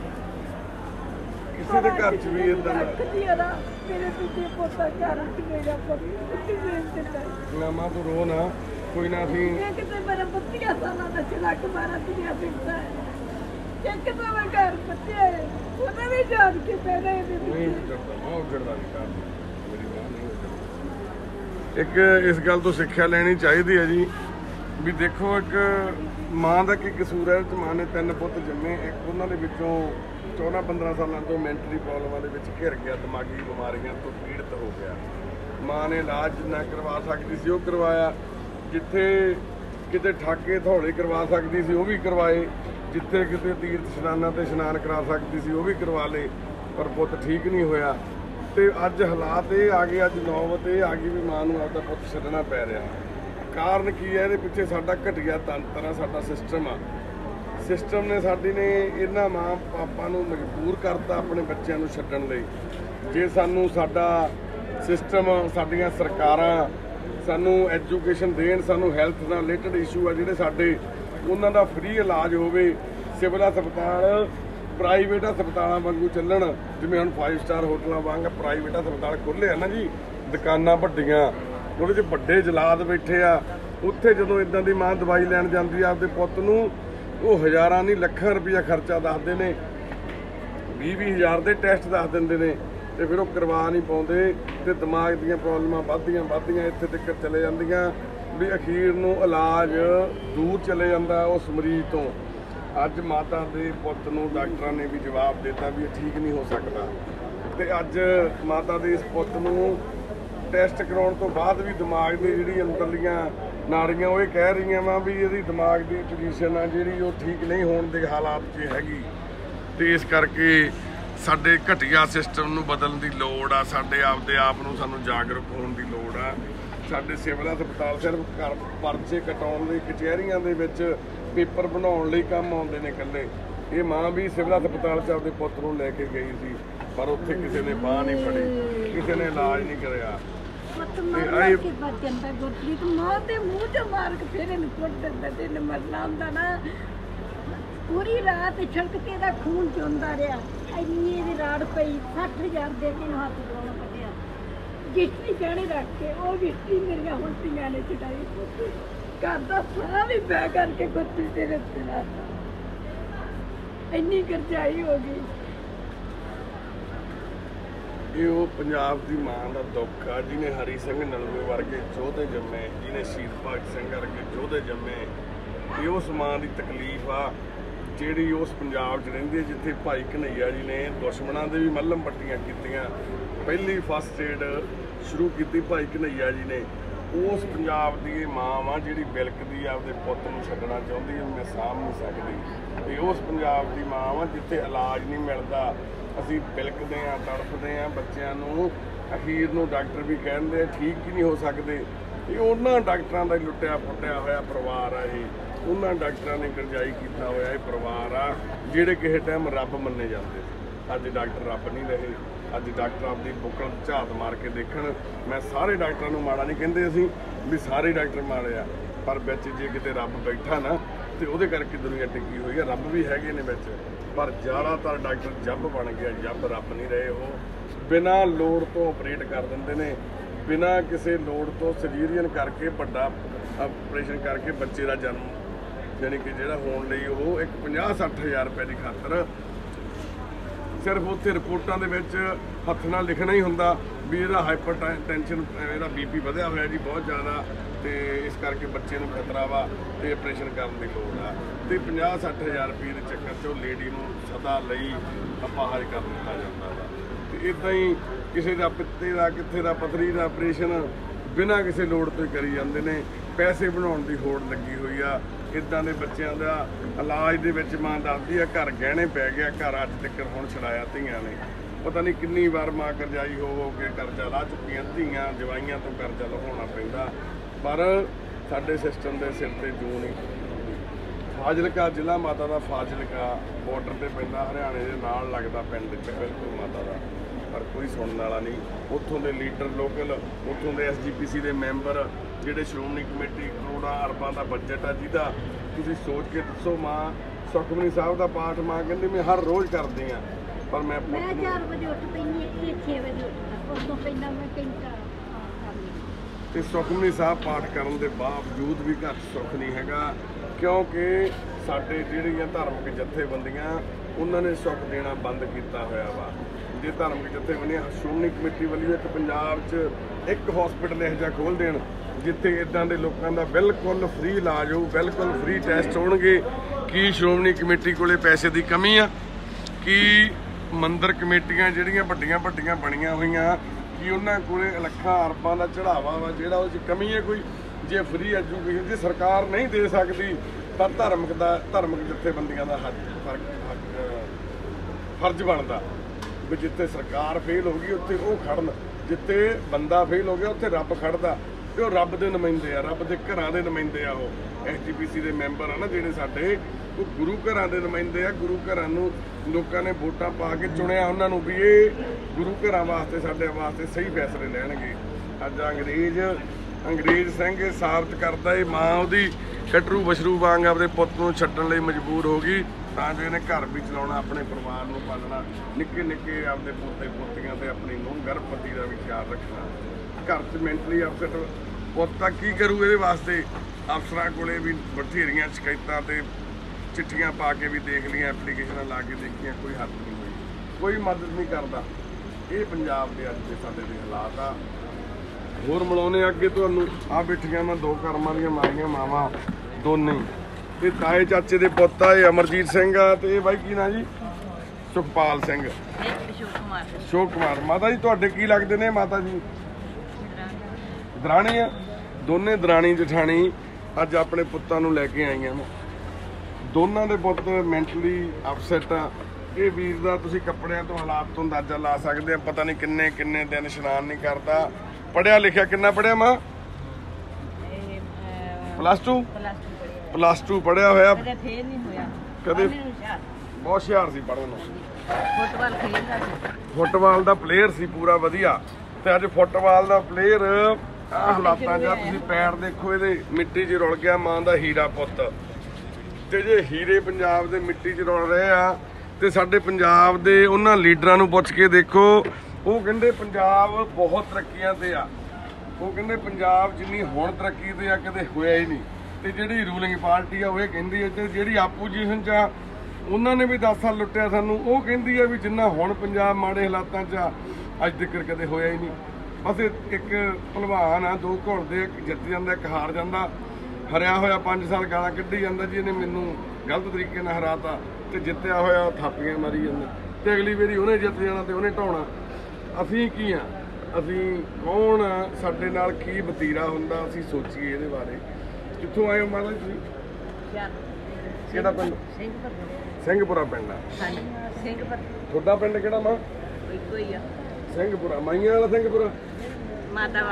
ਕਿਸੇ ਦੇ ਘਰ 'ਚ ਵੀ ਇਦਾਂ ਦਾ ਮੇਰੇ ਪਿੱਛੇ ਪੋਤਾ ਘਰ ਉੱਠੇਗਾ, ਨਾ ਮਾਂ ਤੂੰ ਰੋ ਨਾ, ਕੋਈ ਨਾ। ਅਸੀਂ ਕਿਤੇ ਮੇਰਾ ਬੱਤੀਆਂ ਸਾਲਾਂ ਦਾ ਚਲਾਕ ਮਾਰਾ ਦੁਨੀਆ ਫਿਰਦਾ ਹੈ, ਇੱਕ ਤਾਂ ਮੈਂ ਘਰ ਬੱਤਿਆ ਹੈ, ਉਹਨੇ ਵੀ ਜਾਣ ਕੇ ਪੈਣਾ ਇਹਦੇ ਨਹੀਂ ਕਰਦਾ, ਉਹ ਕਰਦਾ ਨਹੀਂ ਕਰਦਾ, ਮੇਰੀ ਮਾਂ ਨਹੀਂ ਕਰਦਾ। ਇੱਕ ਇਸ ਗੱਲ ਤੋਂ ਸਿੱਖਿਆ ਲੈਣੀ ਚਾਹੀਦੀ ਹੈ ਜੀ ਵੀ ਦੇਖੋ ਇੱਕ ਮਾਂ ਦਾ ਕੀ ਕਸੂਰ ਹੈ। ਮਾਂ ਨੇ 3 ਪੁੱਤ ਜੰਮੇ, ਇੱਕ ਉਹਨਾਂ ਦੇ ਵਿੱਚੋਂ 14-15 ਸਾਲਾਂ ਤੋਂ ਮੈਂਟਲੀ ਪ੍ਰੋਬਲਮਾਂ ਦੇ ਵਿੱਚ ਘਿਰ ਗਿਆ, ਦਿਮਾਗੀ ਬਿਮਾਰੀਆਂ ਤੋਂ ਪੀੜਤ ਹੋ ਗਿਆ। ਮਾਂ ਨੇ ਇਲਾਜ ਜਿੰਨਾ ਕਰਵਾ ਸਕਦੀ ਸੀ ਉਹ ਕਰਵਾਇਆ, ਜਿੱਥੇ ਕਿਤੇ ਠਾਕੇ ਥੌਲੇ ਕਰਵਾ ਸਕਦੀ ਸੀ ਉਹ ਵੀ ਕਰਵਾਏ, ਜਿੱਥੇ ਕਿਤੇ ਤੀਰਥ ਇਸ਼ਨਾਨਾਂ ਤੇ ਇਸ਼ਨਾਨ ਕਰਾ ਸਕਦੀ ਸੀ ਉਹ ਵੀ ਕਰਵਾ ਲਏ, ਪਰ ਪੁੱਤ ਠੀਕ ਨਹੀਂ ਹੋਇਆ। ਤੇ ਅੱਜ ਹਾਲਾਤ ਇਹ ਆ ਗਏ, ਅੱਜ ਨੌਬਤ ਇਹ ਆ ਗਈ ਵੀ ਮਾਂ ਨੂੰ ਆਪਦਾ ਪੁੱਤ ਛੱਡਣਾ ਪੈ ਰਿਹਾ। ਕਾਰਨ ਕੀ ਹੈ? ਇਹਦੇ ਪਿੱਛੇ ਸਾਡਾ ਘਟੀਆ ਤੰਤਰ ਆ, ਸਾਡਾ ਸਿਸਟਮ ਆ। ਸਿਸਟਮ ਨੇ ਸਾਡੀ ਨੇ ਇਹਨਾਂ ਮਾਂ ਪਾਪਾ ਨੂੰ ਮਜਬੂਰ ਕਰਤਾ ਆਪਣੇ ਬੱਚਿਆਂ ਨੂੰ ਛੱਡਣ ਲਈ। ਜੇ ਸਾਨੂੰ ਸਾਡਾ ਸਿਸਟਮ, ਸਾਡੀਆਂ ਸਰਕਾਰਾਂ ਸਾਨੂੰ ਐਜੂਕੇਸ਼ਨ ਦੇਣ, ਸਾਨੂੰ ਹੈਲਥ ਨਾਲ ਰਿਲੇਟਡ ਇਸ਼ੂ ਆ ਜਿਹੜੇ ਸਾਡੇ, ਉਹਨਾਂ ਦਾ ਫ੍ਰੀ ਇਲਾਜ ਹੋਵੇ, ਸਿਵਲ ਹਸਪਤਾਲ ਪ੍ਰਾਈਵੇਟ ਹਸਪਤਾਲਾਂ ਵਾਂਗੂ ਚੱਲਣ, ਜਿਵੇਂ ਹੁਣ 5 ਸਟਾਰ ਹੋਟਲਾਂ ਵਾਂਗ ਪ੍ਰਾਈਵੇਟ ਹਸਪਤਾਲ ਖੁੱਲ੍ਹੇ ਆ ਨਾ ਜੀ, ਦੁਕਾਨਾਂ ਵੱਡੀਆਂ, ਉਹਦੇ 'ਚ ਵੱਡੇ ਜਲਾਦ ਬੈਠੇ ਆ। ਉੱਥੇ ਜਦੋਂ ਇਦਾਂ ਦੀ ਮਾਂ ਦਵਾਈ ਲੈਣ ਜਾਂਦੀ ਆ ਆਪਦੇ ਪੁੱਤ ਨੂੰ, ਉਹ ਹਜ਼ਾਰਾਂ ਨਹੀਂ ਲੱਖਾਂ ਰੁਪਈਆ ਖਰਚਾ ਦੱਸਦੇ ਨੇ, 20-20 ਹਜ਼ਾਰ ਦੇ ਟੈਸਟ ਦੱਸ ਦਿੰਦੇ ਨੇ, ਤੇ ਫਿਰ ਉਹ ਕਰਵਾ ਨਹੀਂ ਪਾਉਂਦੇ, ਤੇ ਦਿਮਾਗ ਦੀਆਂ ਪ੍ਰੋਬਲਮਾਂ ਵੱਧਦੀਆਂ ਇੱਥੇ ਤੱਕ ਚਲੇ ਜਾਂਦੀਆਂ ਵੀ ਅਖੀਰ ਨੂੰ ਇਲਾਜ ਦੂਰ ਚਲੇ ਜਾਂਦਾ ਉਸ ਮਰੀਜ਼ ਤੋਂ। ਅੱਜ ਮਾਤਾ ਦੇ ਪੁੱਤ ਨੂੰ ਡਾਕਟਰਾਂ ਨੇ ਵੀ ਜਵਾਬ ਦਿੱਤਾ ਵੀ ਇਹ ਠੀਕ ਨਹੀਂ ਹੋ ਸਕਦਾ, ਤੇ ਅੱਜ ਮਾਤਾ ਦੇ ਇਸ ਪੁੱਤ ਨੂੰ ਟੈਸਟ ਕਰਾਉਣ ਤੋਂ ਬਾਅਦ ਵੀ ਦਿਮਾਗ ਦੀ ਜਿਹੜੀ ਅੰਦਰਲੀਆਂ ਨਾੜੀਆਂ ਉਹ ਇਹ ਕਹਿ ਰਹੀਆਂ ਵਾ ਵੀ ਇਹਦੀ ਦਿਮਾਗ ਦੀ ਪੋਜੀਸ਼ਨ ਆ ਜਿਹੜੀ ਉਹ ਠੀਕ ਨਹੀਂ ਹੋਣ ਦੇ ਹਾਲਾਤ 'ਚ ਹੈਗੀ। ਤੇ ਇਸ ਕਰਕੇ ਸਾਡੇ ਘਟੀਆ ਸਿਸਟਮ ਨੂੰ ਬਦਲਣ ਦੀ ਲੋੜ ਆ, ਸਾਡੇ ਆਪਦੇ ਆਪ ਨੂੰ ਸਾਨੂੰ ਜਾਗਰੂਕ ਹੋਣ ਦੀ ਲੋੜ ਆ। ਸਾਡੇ ਸਿਵਲ ਹਸਪਤਾਲ ਸਿਰਫ ਪਰਚੇ ਕਟਾਉਣ ਲਈ, ਕਚਹਿਰੀਆਂ ਦੇ ਵਿੱਚ ਪੇਪਰ ਬਣਾਉਣ ਲਈ ਕੰਮ ਆਉਂਦੇ ਨੇ ਇਕੱਲੇ। ਇਹ ਮਾਂ ਵੀ ਸਿਵਲ ਹਸਪਤਾਲ 'ਚ ਆਪਦੇ ਪੁੱਤ ਨੂੰ ਲੈ ਕੇ ਗਈ ਸੀ, ਪਰ ਉੱਥੇ ਕਿਸੇ ਨੇ ਬਾਂਹ ਨਹੀਂ ਫੜੀ, ਕਿਸੇ ਨੇ ਇਲਾਜ ਨਹੀਂ ਕਰਿਆ। ਗੁਰਪ੍ਰੀਤ ਮਾਂ ਦੇ ਮੂੰਹ 'ਚ ਮਾਰ ਕੇ ਫਿਰ ਇਹਨੂੰ ਕੁੱਟ ਦਿੰਦਾ, ਤੇ ਇਹਨੇ ਮਰਨਾ ਹੁੰਦਾ ਨਾ। ਪੂਰੀ ਰਾਤ ਛਲਕ ਕੇ ਦਾ ਖੂਨ ਚੋਂਦਾ ਰਿਹਾ, ਇੰਨੀ ਇਹਦੀ ਰਾੜ ਪਈ। 60,000 ਦੇ ਕੇ ਹੱਥ ਦੋਣਾ ਪੱਟਿਆ, ਜਿਸਤਰੀ ਗਹਿਣੇ ਰੱਖ ਕੇ, ਉਹ ਜਿਸਤਰੀ ਮੇਰੀਆਂ ਹੁਣ ਧੀਆਂ ਨੇ ਚਟਾਈ। ਘਰ ਦਾ ਸਾਰਾ ਵੀ ਬੈ ਕਰਕੇ ਗੁੱਤੀ ਤੇਰੇ ਤੇ ਲਾਤਾ, ਇੰਨੀ ਕਰਜਾਈ ਹੋ ਗਈ। ਇਹ ਉਹ ਪੰਜਾਬ ਦੀ ਮਾਂ ਦਾ ਦੁੱਖ ਆ ਜਿਹਨੇ ਹਰੀ ਸਿੰਘ ਨਲੂਏ ਵਰਗੇ ਯੋਧੇ ਜੰਮੇ, ਜਿਹਨੇ ਸ਼ਹੀਦ ਭਗਤ ਸਿੰਘ ਵਰਗੇ ਯੋਧੇ ਜੰਮੇ। ਇਹ ਉਸ ਮਾਂ ਦੀ ਤਕਲੀਫ ਆ ਜਿਹੜੀ ਉਸ ਪੰਜਾਬ 'ਚ ਰਹਿੰਦੀ ਹੈ ਜਿੱਥੇ ਭਾਈ ਕਨ੍ਹਈਆ ਜੀ ਨੇ ਦੁਸ਼ਮਣਾਂ ਦੇ ਵੀ ਮੱਲਮ ਪੱਟੀਆਂ ਕੀਤੀਆਂ। ਪਹਿਲੀ ਫਸਟ ਏਡ ਸ਼ੁਰੂ ਕੀਤੀ ਭਾਈ ਕਨ੍ਹਈਆ ਜੀ ਨੇ। ਉਸ ਪੰਜਾਬ ਦੀ ਇਹ ਮਾਂ ਵਾ ਜਿਹੜੀ ਬਿਲਕਦੀ ਆਪਦੇ ਪੁੱਤ ਨੂੰ ਛੱਡਣਾ ਚਾਹੁੰਦੀ ਹੈ, ਮੈਂ ਸਾਂਭ ਨਹੀਂ ਸਕਦੀ। ਇਹ ਉਸ ਪੰਜਾਬ ਦੀ ਮਾਂ ਵਾ ਜਿੱਥੇ ਇਲਾਜ ਨਹੀਂ ਮਿਲਦਾ, ਅਸੀਂ ਬਿਲਕਦੇ ਹਾਂ, ਤੜਫਦੇ ਹਾਂ ਬੱਚਿਆਂ ਨੂੰ। ਅਖੀਰ ਨੂੰ ਡਾਕਟਰ ਵੀ ਕਹਿੰਦੇ ਠੀਕ ਹੀ ਨਹੀਂ ਹੋ ਸਕਦੇ। ਇਹ ਉਹਨਾਂ ਡਾਕਟਰਾਂ ਦਾ ਲੁੱਟਿਆ ਫੁੱਟਿਆ ਹੋਇਆ ਪਰਿਵਾਰ ਆ, ਇਹ ਉਹਨਾਂ ਡਾਕਟਰਾਂ ਨੇ ਕਰਜ਼ਾਈ ਕੀਤਾ ਹੋਇਆ ਇਹ ਪਰਿਵਾਰ ਆ ਜਿਹੜੇ ਕਿਸੇ ਟਾਈਮ ਰੱਬ ਮੰਨੇ ਜਾਂਦੇ ਸੀ। ਅੱਜ ਡਾਕਟਰ ਰੱਬ ਨਹੀਂ ਰਹੇ। ਅੱਜ ਡਾਕਟਰ ਆਪਦੀ ਬੁੱਕਲ ਝਾਤ ਮਾਰ ਕੇ ਦੇਖਣ। ਮੈਂ ਸਾਰੇ ਡਾਕਟਰਾਂ ਨੂੰ ਮਾੜਾ ਨਹੀਂ ਕਹਿੰਦੇ, ਅਸੀਂ ਵੀ ਸਾਰੇ ਡਾਕਟਰ ਮਾੜੇ ਆ, ਪਰ ਵਿੱਚ ਜੇ ਕਿਤੇ ਰੱਬ ਬੈਠਾ ਨਾ ਤੇ ਉਹਦੇ ਕਰਕੇ ਦੁਨੀਆ ਟਿਕੀ ਹੋਈ ਹੈ। ਰੱਬ ਵੀ ਹੈਗੇ ਨੇ ਵਿੱਚ, ਪਰ ਜ਼ਿਆਦਾਤਰ ਡਾਕਟਰ ਜੱਬ ਬਣ ਗਿਆ। ਜੱਬ ਰੱਬ ਨਹੀਂ ਰਹੇ। ਉਹ ਬਿਨਾਂ ਲੋੜ ਤੋਂ ਆਪਰੇਟ ਕਰ ਦਿੰਦੇ ਨੇ, ਬਿਨਾਂ ਕਿਸੇ ਲੋੜ ਤੋਂ ਸਰਜਰੀਅਨ ਕਰਕੇ, ਵੱਡਾ ਆਪਰੇਸ਼ਨ ਕਰਕੇ ਬੱਚੇ ਦਾ ਜਨਮ ਯਾਨੀ ਕਿ ਜਿਹੜਾ ਹੋਣ ਲਈ ਉਹ ਇੱਕ 50-60 ਹਜ਼ਾਰ ਰੁਪਏ ਦੀ ਖਾਤਰ ਸਿਰਫ ਉੱਥੇ ਰਿਪੋਰਟਾਂ ਦੇ ਵਿੱਚ ਹੱਥ ਨਾਲ ਲਿਖਣਾ ਹੀ ਹੁੰਦਾ ਵੀ ਇਹਦਾ ਹਾਈਪਰ ਟੈਨਸ਼ਨ, ਇਹਦਾ BP ਵਧਿਆ ਹੋਇਆ ਜੀ ਬਹੁਤ ਜ਼ਿਆਦਾ, ਤੇ ਇਸ ਕਰਕੇ ਬੱਚੇ ਨੂੰ ਖਤਰਾ ਵਾ ਤੇ ਆਪਰੇਸ਼ਨ ਕਰਨ ਦੀ ਲੋੜ ਆ। ਤੇ 50-60 ਹਜ਼ਾਰ ਰੁਪਏ ਦੇ ਚੱਕਰ 'ਚ ਉਹ ਲੇਡੀ ਨੂੰ ਸਦਾ ਲਈ ਅਪਾਹਜ ਕਰ ਦਿੱਤਾ ਜਾਂਦਾ ਵਾ। ਤੇ ਇੱਦਾਂ ਹੀ ਕਿਸੇ ਦਾ ਪਿੱਤੇ ਦਾ, ਕਿੱਥੇ ਦਾ ਪਥਰੀ ਦਾ ਆਪਰੇਸ਼ਨ ਬਿਨਾਂ ਕਿਸੇ ਲੋੜ ਤੋਂ ਹੀ ਕਰੀ ਜਾਂਦੇ ਨੇ। ਪੈਸੇ ਬਣਾਉਣ ਦੀ ਹੋੜ ਲੱਗੀ ਹੋਈ ਆ। ਇੱਦਾਂ ਦੇ ਬੱਚਿਆਂ ਦਾ ਇਲਾਜ ਦੇ ਵਿੱਚ ਮਾਂ ਦੱਸਦੀ ਆ ਘਰ ਗਹਿਣੇ ਪੈ ਗਿਆ, ਘਰ ਅੱਜ ਤੱਕ ਹੁਣ ਛੁਡਾਇਆ ਧੀਆਂ ਨੇ। ਪਤਾ ਨਹੀਂ ਕਿੰਨੀ ਵਾਰ ਮਾਂ ਕਰਜ਼ਾਈ ਹੋ ਕੇ ਕਰਜ਼ਾ ਲਾ ਚੁੱਕੀਆਂ, ਧੀਆਂ ਜਵਾਈਆਂ ਤੋਂ ਕਰਜ਼ਾ ਲਹਾਉਣਾ ਪੈਂਦਾ, ਪਰ ਸਾਡੇ ਸਿਸਟਮ ਦੇ ਸਿਰ ਤੇ ਜੂੰ ਨਹੀਂ। ਫਾਜ਼ਿਲਕਾ ਜ਼ਿਲ੍ਹਾ ਮਾਤਾ ਦਾ, ਫਾਜ਼ਿਲਕਾ ਬਾਰਡਰ ਤੇ ਪੈਂਦਾ, ਹਰਿਆਣੇ ਦੇ ਨਾਲ ਲੱਗਦਾ ਪਿੰਡ ਬਿਲਕੁਲ ਮਾਤਾ ਦਾ, ਪਰ ਕੋਈ ਸੁਣਨ ਵਾਲਾ ਨਹੀਂ। ਉੱਥੋਂ ਦੇ ਲੀਡਰ ਲੋਕਲ, ਉੱਥੋਂ ਦੇ SGPC ਦੇ ਮੈਂਬਰ, ਜਿਹੜੇ ਸ਼੍ਰੋਮਣੀ ਕਮੇਟੀ ਕਰੋੜਾਂ ਅਰਬਾਂ ਦਾ ਬਜਟ ਆ ਜਿਹਦਾ ਤੁਸੀਂ ਸੋਚ ਕੇ ਦੱਸੋ। ਮਾਂ ਸੁਖਮਨੀ ਸਾਹਿਬ ਦਾ ਪਾਠ ਮਾਂ ਕਹਿੰਦੀ ਮੈਂ ਹਰ ਰੋਜ਼ ਕਰਦੀ ਆ, ਪਰ ਮੈਂ 4 ਵਜੇ ਉੱਠ ਪੈਂਦੀ, 6 ਵਜੇ ਉੱਠਦਾ, ਉਸ ਤੋਂ ਪਹਿਲਾਂ ਮੈਂ ਘੰਟਾ ਤੇ ਸੁਖਮਨੀ ਸਾਹਿਬ ਪਾਠ ਕਰਨ ਦੇ ਬਾਵਜੂਦ ਵੀ ਘਰ 'ਚ ਸੁੱਖ ਨਹੀਂ ਹੈਗਾ, ਕਿਉਂਕਿ ਸਾਡੇ ਜਿਹੜੀਆਂ ਧਾਰਮਿਕ ਜਥੇਬੰਦੀਆਂ ਉਹਨਾਂ ਨੇ ਸੁੱਖ ਦੇਣਾ ਬੰਦ ਕੀਤਾ ਹੋਇਆ ਵਾ। ਜੇ ਧਾਰਮਿਕ ਜਥੇਬੰਦੀਆਂ ਸ਼੍ਰੋਮਣੀ ਕਮੇਟੀ ਵੱਲੋਂ ਇੱਕ ਪੰਜਾਬ 'ਚ ਇੱਕ ਹਸਪੀਟਲ ਇਹੋ ਜਿਹਾ ਖੋਲ੍ਹ ਦੇਣ ਜਿੱਥੇ ਇਦਾਂ ਦੇ ਲੋਕਾਂ ਦਾ ਬਿਲਕੁਲ ਫ੍ਰੀ ਇਲਾਜ ਹੋਊ, ਬਿਲਕੁਲ ਫ੍ਰੀ ਟੈਸਟ ਹੋਣਗੇ। ਕੀ ਸ਼੍ਰੋਮਣੀ ਕਮੇਟੀ ਕੋਲੇ ਪੈਸੇ ਦੀ ਕਮੀ ਆ? ਕੀ ਮੰਦਿਰ ਕਮੇਟੀਆਂ ਜਿਹੜੀਆਂ ਵੱਡੀਆਂ ਵੱਡੀਆਂ ਬਣੀਆਂ ਹੋਈਆਂ ਕੀ ਉਹਨਾਂ ਕੋਲੇ ਲੱਖਾਂ ਅਰਬਾਂ ਦਾ ਚੜਾਵਾ ਵਾ ਜਿਹੜਾ ਉਹ 'ਚ ਕਮੀ ਹੈ ਕੋਈ? ਜੇ ਫ੍ਰੀ ਐਜੂਕੇਸ਼ਨ ਜੇ ਸਰਕਾਰ ਨਹੀਂ ਦੇ ਸਕਦੀ ਤਾਂ ਧਰਮਿਕ ਜਥੇਬੰਦੀਆਂ ਦਾ ਫਰਜ਼ ਬਣਦਾ ਵੀ ਜਿੱਥੇ ਸਰਕਾਰ ਫੇਲ ਹੋ ਗਈ ਉੱਥੇ ਉਹ ਖੜਨ, ਜਿੱਥੇ ਬੰਦਾ ਫੇਲ ਹੋ ਗਿਆ ਉੱਥੇ ਰੱਬ ਖੜਦਾ। ਤੇ ਉਹ ਰੱਬ ਦੇ ਨੁਮਾਇੰਦੇ ਆ, ਰੱਬ ਦੇ ਘਰਾਂ ਦੇ ਨੁਮਾਇੰਦੇ ਆ। ਉਹ ਐਸਜੀਪੀਸੀ ਦੇ ਮੈਂਬਰ ਆ ਨਾ ਜਿਹੜੇ ਸਾਡੇ, ਉਹ ਗੁਰੂ ਘਰਾਂ ਦੇ ਨੁਮਾਇੰਦੇ ਆ। ਗੁਰੂ ਘਰਾਂ ਨੂੰ ਲੋਕਾਂ ਨੇ ਵੋਟਾਂ ਪਾ ਕੇ ਚੁਣਿਆ ਉਹਨਾਂ ਨੂੰ ਵੀ ਇਹ ਗੁਰੂ ਘਰਾਂ ਵਾਸਤੇ ਸਾਡੇ ਵਾਸਤੇ ਸਹੀ ਫੈਸਲੇ ਲੈਣਗੇ। ਅੱਜ ਅੰਗਰੇਜ਼ ਸਿੰਘ ਸਾਬਤ ਕਰਦਾ ਇਹ ਮਾਂ ਉਹਦੀ ਕਟਰੂ ਬਸ਼ਰੂ ਵਾਂਗ ਆਪਣੇ ਪੁੱਤ ਨੂੰ ਛੱਡਣ ਲਈ ਮਜਬੂਰ ਹੋ ਗਈ ਤਾਂ ਜੋ ਇਹਨੇ ਘਰ ਵੀ ਚਲਾਉਣਾ, ਆਪਣੇ ਪਰਿਵਾਰ ਨੂੰ ਪਾਲਣਾ, ਨਿੱਕੇ ਨਿੱਕੇ ਆਪਣੇ ਪੋਤੇ ਪੋਤੀਆਂ ਤੇ ਆਪਣੀ ਨੂੰਹ ਗਰਭਵਤੀ ਦਾ ਵੀ ਖਿਆਲ ਰੱਖਣਾ। ਘਰ 'ਚ ਮੈਂਟਲੀ ਅਪਸੈਟ ਪੁੱਤ ਕੀ ਕਰੂ ਇਹਦੇ ਵਾਸਤੇ? ਅਫਸਰਾਂ ਕੋਲੇ ਵੀ ਬਥੇਰੀਆਂ ਸ਼ਿਕਾਇਤਾਂ ਤੇ ਚਿੱਠੀਆਂ ਪਾ ਕੇ ਵੀ ਦੇਖ ਲਈਆਂ, ਐਪਲੀਕੇਸ਼ਨਾਂ ਲਾ ਕੇ ਦੇਖੀਆਂ, ਕੋਈ ਹੱਲ ਨਹੀਂ ਹੋਈ, ਕੋਈ ਮਦਦ ਨਹੀਂ ਕਰਦਾ। ਇਹ ਪੰਜਾਬ ਦੇ ਅੱਜ ਦੇ ਸਾਡੇ ਦੇ ਹਾਲਾਤ ਆ। ਹੋਰ ਮਿਲਾਉਣੇ ਅੱਗੇ ਤੁਹਾਨੂੰ। ਆ ਬੈਠੀਆਂ ਮੈਂ ਦੋ ਕਰਮਾਂ ਦੀਆਂ ਮਾਰੀਆਂ ਮਾਵਾਂ ਦੋਨੇ, ਇਹ ਤਾਏ ਚਾਚੇ ਦੇ ਪੁੱਤ ਆ। ਇਹ ਅਮਰਜੀਤ ਸਿੰਘ ਆ ਤੇ ਇਹ ਬਾਈ ਕੀ ਨਾਂ ਜੀ? ਸੁਖਪਾਲ ਸਿੰਘ। ਅਸ਼ੋਕ ਕੁਮਾਰ। ਮਾਤਾ ਜੀ ਤੁਹਾਡੇ ਕੀ ਲੱਗਦੇ ਨੇ? ਮਾਤਾ ਜੀ ਦਰਾਣੀ ਆ, ਦੋਨੇ ਦਰਾਣੀ ਜਠਾਣੀ ਅੱਜ ਆਪਣੇ ਪੁੱਤਾਂ ਨੂੰ ਲੈ ਕੇ ਆਈਆਂ ਨੇ। ਦੋਨਾਂ ਦੇ ਪੁੱਤ ਮੈਂਟਲੀ ਅਪਸੈਟ ਆ। ਇਹ ਵੀਰ ਦਾ ਤੁਸੀਂ ਕੱਪੜਿਆਂ ਤੋਂ ਹਾਲਾਤ ਤੋਂ ਅੰਦਾਜ਼ਾ ਲਾ ਸਕਦੇ ਆ। ਪਤਾ ਨਹੀਂ ਕਿੰਨੇ ਕਿੰਨੇ ਦਿਨ ਇਸ਼ਨਾਨ ਨਹੀਂ ਕਰਦਾ। ਪੜਿਆ ਲਿਖਿਆ ਕਿੰਨਾ ਪੜਿਆ ਮਾਂ? ਪਲੱਸ 2 ਪੜਿਆ ਹੋਇਆ। ਕਦੇ ਬਹੁਤ ਹੁਸ਼ਿਆਰ ਸੀ ਪੜ੍ਹਨ ਨੂੰ। ਫੁੱਟਬਾਲ ਦਾ ਪਲੇਅਰ ਸੀ ਪੂਰਾ ਵਧੀਆ। ਤੇ ਅੱਜ ਫੁੱਟਬਾਲ ਦਾ ਪਲੇਅਰ ਆਹ ਹਾਲਾਤਾਂ 'ਚ ਤੁਸੀਂ ਪੈਰ ਦੇਖੋ ਇਹਦੇ, ਮਿੱਟੀ 'ਚ ਰੁਲ ਗਿਆ। ਮਾਂ ਦਾ ਹੀਰਾ ਪੁੱਤ। ਤੇ ਜੇ ਹੀਰੇ ਪੰਜਾਬ ਦੇ ਮਿੱਟੀ 'ਚ ਰੁਲ ਰਹੇ ਆ ਤੇ ਸਾਡੇ ਪੰਜਾਬ ਦੇ ਉਹਨਾਂ ਲੀਡਰਾਂ ਨੂੰ ਪੁੱਛ ਕੇ ਦੇਖੋ, ਉਹ ਕਹਿੰਦੇ ਪੰਜਾਬ ਬਹੁਤ ਤਰੱਕੀਆਂ ਤੇ ਆ। ਉਹ ਕਹਿੰਦੇ ਪੰਜਾਬ ਜਿੰਨੀ ਹੁਣ ਤਰੱਕੀ ਤੇ ਆ ਕਦੇ ਹੋਇਆ ਹੀ ਨਹੀਂ। ਤੇ ਜਿਹੜੀ ਰੂਲਿੰਗ ਪਾਰਟੀ ਆ ਉਹ ਇਹ ਕਹਿੰਦੀ ਹੈ, ਤੇ ਜਿਹੜੀ ਆਪੋਜੀਸ਼ਨ 'ਚ ਆ ਉਹਨਾਂ ਨੇ ਵੀ 10 ਸਾਲ ਲੁੱਟਿਆ ਸਾਨੂੰ, ਉਹ ਕਹਿੰਦੀ ਆ ਵੀ ਜਿੰਨਾ ਹੁਣ ਪੰਜਾਬ ਮਾੜੇ ਹਾਲਾਤਾਂ 'ਚ ਆ ਅੱਜ ਤੱਕ ਕਦੇ ਹੋਇਆ ਹੀ ਨਹੀਂ। ਬਸ ਇੱਕ ਭਲਵਾਨ ਆ, ਦੋ ਘੁਲਦੇ, ਇੱਕ ਜਿੱਤ ਜਾਂਦਾ ਇੱਕ ਹਾਰ ਜਾਂਦਾ। ਹਰਿਆ ਹੋਇਆ 5 ਸਾਲ ਗਾਲਾਂ ਕੱਢੀ ਜਾਂਦਾ ਜੀ ਇਹਨੇ ਮੈਨੂੰ ਗਲਤ ਤਰੀਕੇ ਨਾਲ ਹਰਾਤਾ, ਤੇ ਜਿੱਤਿਆ ਹੋਇਆ ਥਾਪੀਆਂ ਮਾਰੀ ਜਾਂਦਾ। ਤੇ ਅਗਲੀ ਵਾਰੀ ਉਹਨੇ ਜਿੱਤ ਜਾਣਾ ਤੇ ਉਹਨੇ ਢਾਉਣਾ। ਅਸੀਂ ਕੀ ਆ? ਅਸੀਂ ਕੌਣ ਆ? ਸਾਡੇ ਨਾਲ ਕੀ ਵਤੀਰਾ ਹੁੰਦਾ? ਅਸੀਂ ਸੋਚੀਏ ਇਹਦੇ ਬਾਰੇ। ਕਿੱਥੋਂ ਆਏ ਹੋ ਮਾਤਾ ਜੀ ਤੁਸੀਂ? ਕਿਹੜਾ ਪਿੰਡ? ਸਿੰਘਪੁਰਾ ਪਿੰਡ ਆ। ਤੁਹਾਡਾ ਪਿੰਡ ਕਿਹੜਾ ਮਾਂ? ਸਿੰਘਪੁਰਾ। ਮਾਈਆਂ ਵਾਲਾ ਸਿੰਘਪੁਰਾ। ਮਾਤਾ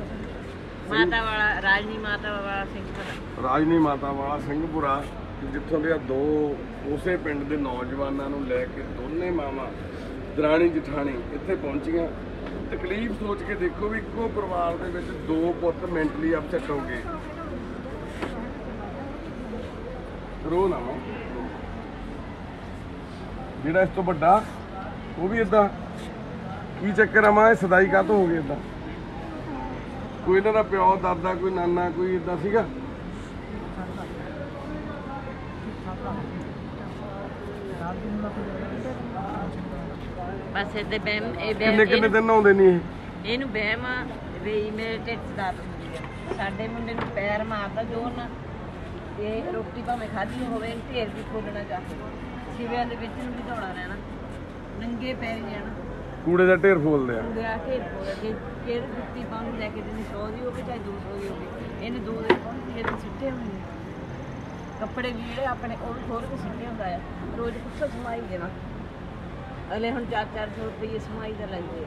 ਵਾਲਾ ਰਾਜਨੀ ਮਾਤਾ ਵਾਲਾ ਸਿੰਘਪੁਰਾ। ਰਾਜਨੀ ਮਾਤਾ ਵਾਲਾ ਸਿੰਘਪੁਰਾ, ਜਿੱਥੋਂ ਦੇ ਦੋ ਉਸੇ ਪਿੰਡ ਦੇ ਨੌਜਵਾਨਾਂ ਨੂੰ ਲੈ ਕੇ ਦੋਨੇ ਮਾਵਾਂ ਦਰਾਣੀ ਜਠਾਣੀ ਇੱਥੇ ਪਹੁੰਚੀਆਂ। ਤਕਲੀਫ ਸੋਚ ਕੇ ਦੇਖੋ ਵੀ ਇੱਕੋ ਪਰਿਵਾਰ ਦੇ ਵਿੱਚ ਦੋ ਪੁੱਤ ਮੈਂਟਲੀ ਅਪਸੈਟ ਹੋ ਗਏ। ਰੋ ਨਾ ਜਿਹੜਾ ਇਸ ਤੋਂ ਵੱਡਾ ਉਹ ਵੀ ਏਦਾਂ। ਕੀ ਚੱਕਰ ਆ ਮਾਂ? ਇਹ ਸਦਾਈ ਕਾਹਤੋਂ ਹੋ ਗਈ ਏਦਾਂ? ਕੋਈ ਇਹਨਾਂ ਦਾ ਪਿਓ ਦਾਦਾ ਕੋਈ ਨਾਨਾ ਕੋਈ ਏਦਾਂ ਸੀਗਾ? ਬਸ ਇਹਦੇ ਬਹਿਮ ਕਿੰਨੇ ਦਿਨ ਆਉਂਦੇ ਨਹੀਂ ਇਹਨੂੰ ਬਹਿਮ ਵੀ ਮੇਰੇ ਢਿੱਡ 'ਚ ਦਰਦ ਹੁੰਦੀ ਆ। ਸਾਡੇ ਮੁੰਡੇ ਨੂੰ ਪੈਰ ਮਾਰਦਾ ਜ਼ੋਰ ਨਾਲ, ਤੇ ਰੋਟੀ ਭਾਵੇਂ ਖਾਧੀ ਹੋਵੇ ਢੇਰ ਵੀ ਖੋਲਣਾ ਜਾ ਕੇ, ਸਿਵਿਆਂ ਦੇ ਵਿੱਚ ਨੂੰ ਵੀ ਦੌੜਾ ਰਹਿਣਾ, ਨੰਗੇ ਪੈਰੀ ਜਾਣਾ, ਕੂੜੇ ਦਾ ਢੇਰ ਫੋਲਦੇ ਆ। ਢੇਰ ਫੋਲਦਾ ਕਿ ਕਿਹੜੀ ਜੁੱਤੀ ਪਾਉਣ ਨੂੰ ਲੈ ਕੇ ਦਿੰਦੀ 100 ਦੀ ਹੋਵੇ ਚਾਹੇ 200 ਦੀ ਹੋਵੇ, ਇਹਨੇ 2 ਦਿਨ ਪਾਉਣ ਫਿਰ ਸਿੱਟੇ ਹੁੰਦੇ ਕੱਪੜੇ ਵੀ ਜਿਹੜੇ ਆਪਣੇ ਉਹ ਵੀ ਖੋਲ ਕੇ ਸਿੱਟੇ ਹੁੰਦਾ ਆ। ਰੋਜ਼ ਕੁੱਛੋ ਸਮਾਈ ਦੇਣਾ ਅਗਲੇ ਹੁਣ 400 ਰੁਪਏ ਸਮਾਈ ਦਾ ਲੈਂਦੇ।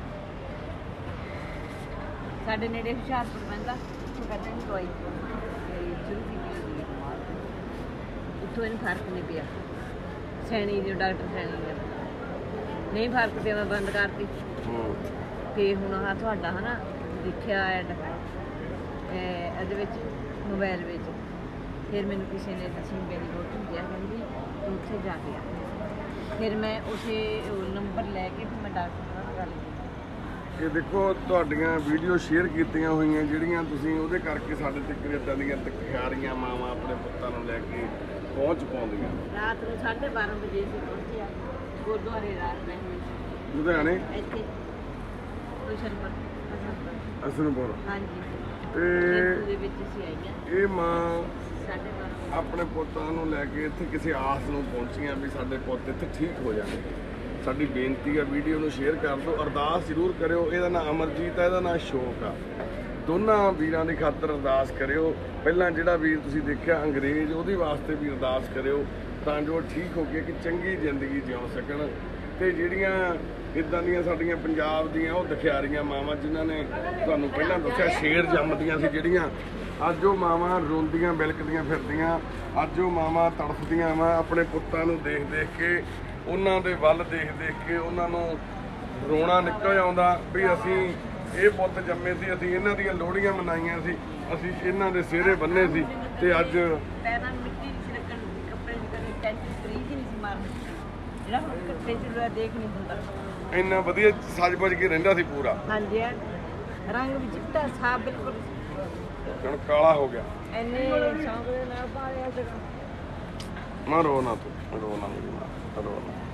ਸਾਡੇ ਨੇੜੇ ਹੁਸ਼ਿਆਰਪੁਰ ਪੈਂਦਾ, ਉੱਥੋਂ ਕਹਿੰਦੇ ਨੇ ਦਵਾਈ ਸ਼ੁਰੂ ਕੀਤੀ ਹੁੰਦੀ ਹੈ। ਉੱਥੋਂ ਇਹਨੂੰ ਫਰਕ ਨਹੀਂ ਪਿਆ। ਸੈਣੀ ਦੇ ਡਾਕਟਰ ਸੈਣੀ ਦੇ ਨਹੀਂ ਫਰਕ ਪਿਆ, ਮੈਂ ਬੰਦ ਕਰਤੀ। ਤੇ ਹੁਣ ਆਹ ਤੁਹਾਡਾ ਹੈ ਨਾ ਦੇਖਿਆ ਐਡ ਇਹਦੇ ਵਿੱਚ ਮੋਬਾਈਲ ਵਿੱਚ, ਫਿਰ ਮੈਨੂੰ ਕਿਸੇ ਨੇ ਦੱਸੀ ਮੇਰੀ ਵੋਟ ਹੁੰਦੀ ਆ, ਕਹਿੰਦੀ ਤੂੰ ਉੱਥੇ ਜਾ ਕੇ ਆ। ਫਿਰ ਮੈਂ ਉਸੇ ਨੰਬਰ ਲੈ ਕੇ ਫਿਰ ਮੈਂ ਡਾਕਟਰ ਨਾਲ ਗੱਲ ਕੀਤੀ। ਇਹ ਦੇਖੋ ਤੁਹਾਡੀਆਂ ਵੀਡੀਓ ਸ਼ੇਅਰ ਕੀਤੀਆਂ ਹੋਈਆਂ ਜਿਹੜੀਆਂ ਤੁਸੀਂ, ਉਹਦੇ ਕਰਕੇ ਸਾਡੇ ਤੱਕ ਇੱਦਾਂ ਦੀਆਂ ਤਖਿਆਰੀਆਂ ਮਾਵਾਂ ਆਪਣੇ ਪੁੱਤਾਂ ਨੂੰ ਲੈ ਕੇ ਪਹੁੰਚ ਪਾਉਂਦੀਆਂ। ਰਾਤ ਨੂੰ 12:30 ਵਜੇ ਅਸੀਂ ਪਹੁੰਚਿਆ ਗੁਰਦੁਆਰੇ ਰਾਤ ਨੂੰ ਲੁਧਿਆਣੇ ਇੱਥੇ ਹੁਸ਼ਿਆਰਪੁਰ। ਅਸਨਪੁਰ। ਹਾਂਜੀ ਤੇ ਦੇ ਵਿੱਚ ਅਸੀਂ ਆਈਆਂ ਇਹ ਮਾਂ 12:30 ਆਪਣੇ ਪੁੱਤਾਂ ਨੂੰ ਲੈ ਕੇ ਇੱਥੇ ਕਿਸੇ ਆਸ ਨੂੰ ਪਹੁੰਚੀਆਂ ਵੀ ਸਾਡੇ ਪੁੱਤ ਇੱਥੇ ਠੀਕ ਹੋ ਜਾਣਗੇ। ਸਾਡੀ ਬੇਨਤੀ ਆ, ਵੀਡੀਓ ਨੂੰ ਸ਼ੇਅਰ ਕਰ ਦਿਓ, ਅਰਦਾਸ ਜ਼ਰੂਰ ਕਰਿਓ। ਇਹਦਾ ਨਾਮ ਅਮਰਜੀਤ ਆ, ਇਹਦਾ ਨਾਮ ਅਸ਼ੋਕ ਆ। ਦੋਨਾਂ ਵੀਰਾਂ ਦੀ ਖਾਤਰ ਅਰਦਾਸ ਕਰਿਓ। ਪਹਿਲਾਂ ਜਿਹੜਾ ਵੀਰ ਤੁਸੀਂ ਦੇਖਿਆ ਅੰਗਰੇਜ਼, ਉਹਦੇ ਵਾਸਤੇ ਵੀ ਅਰਦਾਸ ਕਰਿਓ ਤਾਂ ਜੋ ਠੀਕ ਹੋ ਕੇ ਇੱਕ ਚੰਗੀ ਜ਼ਿੰਦਗੀ ਜਿਉ ਸਕਣ। ਤੇ ਜਿਹੜੀਆਂ ਇੱਦਾਂ ਦੀਆਂ ਸਾਡੀਆਂ ਪੰਜਾਬ ਦੀਆਂ ਉਹ ਦਖਿਆਰੀਆਂ ਮਾਵਾਂ ਜਿਨ੍ਹਾਂ ਨੇ ਤੁਹਾਨੂੰ ਪਹਿਲਾਂ ਦੱਸਿਆ ਸ਼ੇਰ ਜੰਮਦੀਆਂ ਸੀ, ਜਿਹੜੀਆਂ ਅੱਜ ਉਹ ਮਾਵਾਂ ਰੋਂਦੀਆਂ ਬਿਲਕਦੀਆਂ ਫਿਰਦੀਆਂ, ਅੱਜ ਉਹ ਮਾਵਾਂ ਤੜਫਦੀਆਂ ਵਾ ਆਪਣੇ ਪੁੱਤਾਂ ਨੂੰ ਦੇਖ ਦੇਖ ਕੇ, ਉਹਨਾਂ ਦੇ ਵੱਲ ਦੇਖ ਦੇਖ ਕੇ ਉਹਨਾਂ ਨੂੰ ਰੋਣਾ ਨਿਕਲ ਆਉਂਦਾ ਵੀ ਅਸੀਂ ਇਹ ਪੁੱਤ ਜੰਮੇ ਸੀ, ਅਸੀਂ ਇਹਨਾਂ ਦੀਆਂ ਲੋਹੜੀਆਂ ਮਨਾਈਆਂ ਸੀ, ਅਸੀਂ ਇਹਨਾਂ ਦੇ ਸਿਹਰੇ ਬੰਨੇ ਸੀ ਤੇ ਅੱਜ ਪੈਰਾਂ ਨੂੰ ਮਿੱਟੀ ਨਹੀਂ ਲੱਗਣ ਦੀ, ਕੱਪੜੇ ਨਹੀਂ ਕਰਨੇ, ਟੈਂਸ਼ਨ ਫਰੀਜ ਨਹੀਂ ਸੀ ਮਾਰਨੀ, ਜਿਹੜਾ ਹੁਣ ਕੱਟੇ ਚ ਦੇਖ ਨਹੀਂ ਹੁੰਦਾ। ਇੰਨਾ ਵਧੀਆ ਸੱਜ ਬਜ ਕੇ ਰਹਿੰਦਾ ਸੀ ਪੂਰਾ। ਹਾਂਜੀ ਰੰਗ ਵੀ ਚਿੱਟਾ ਸਾਫ ਬਿਲਕੁਲ, ਹੁਣ ਕਾਲਾ ਹੋ ਗਿਆ। ਇੰਨੇ ਸ਼ੌਂਕ ਦੇ ਨਾਲ ਪਾਲਿਆ ਸੀਗਾ। ਮੈਂ ਰੋ ਨਾ ਤੂੰ, ਰੋ ਨਾ ਮੇਰੀ ਮਾਂ, ਰੋ ਨਾ।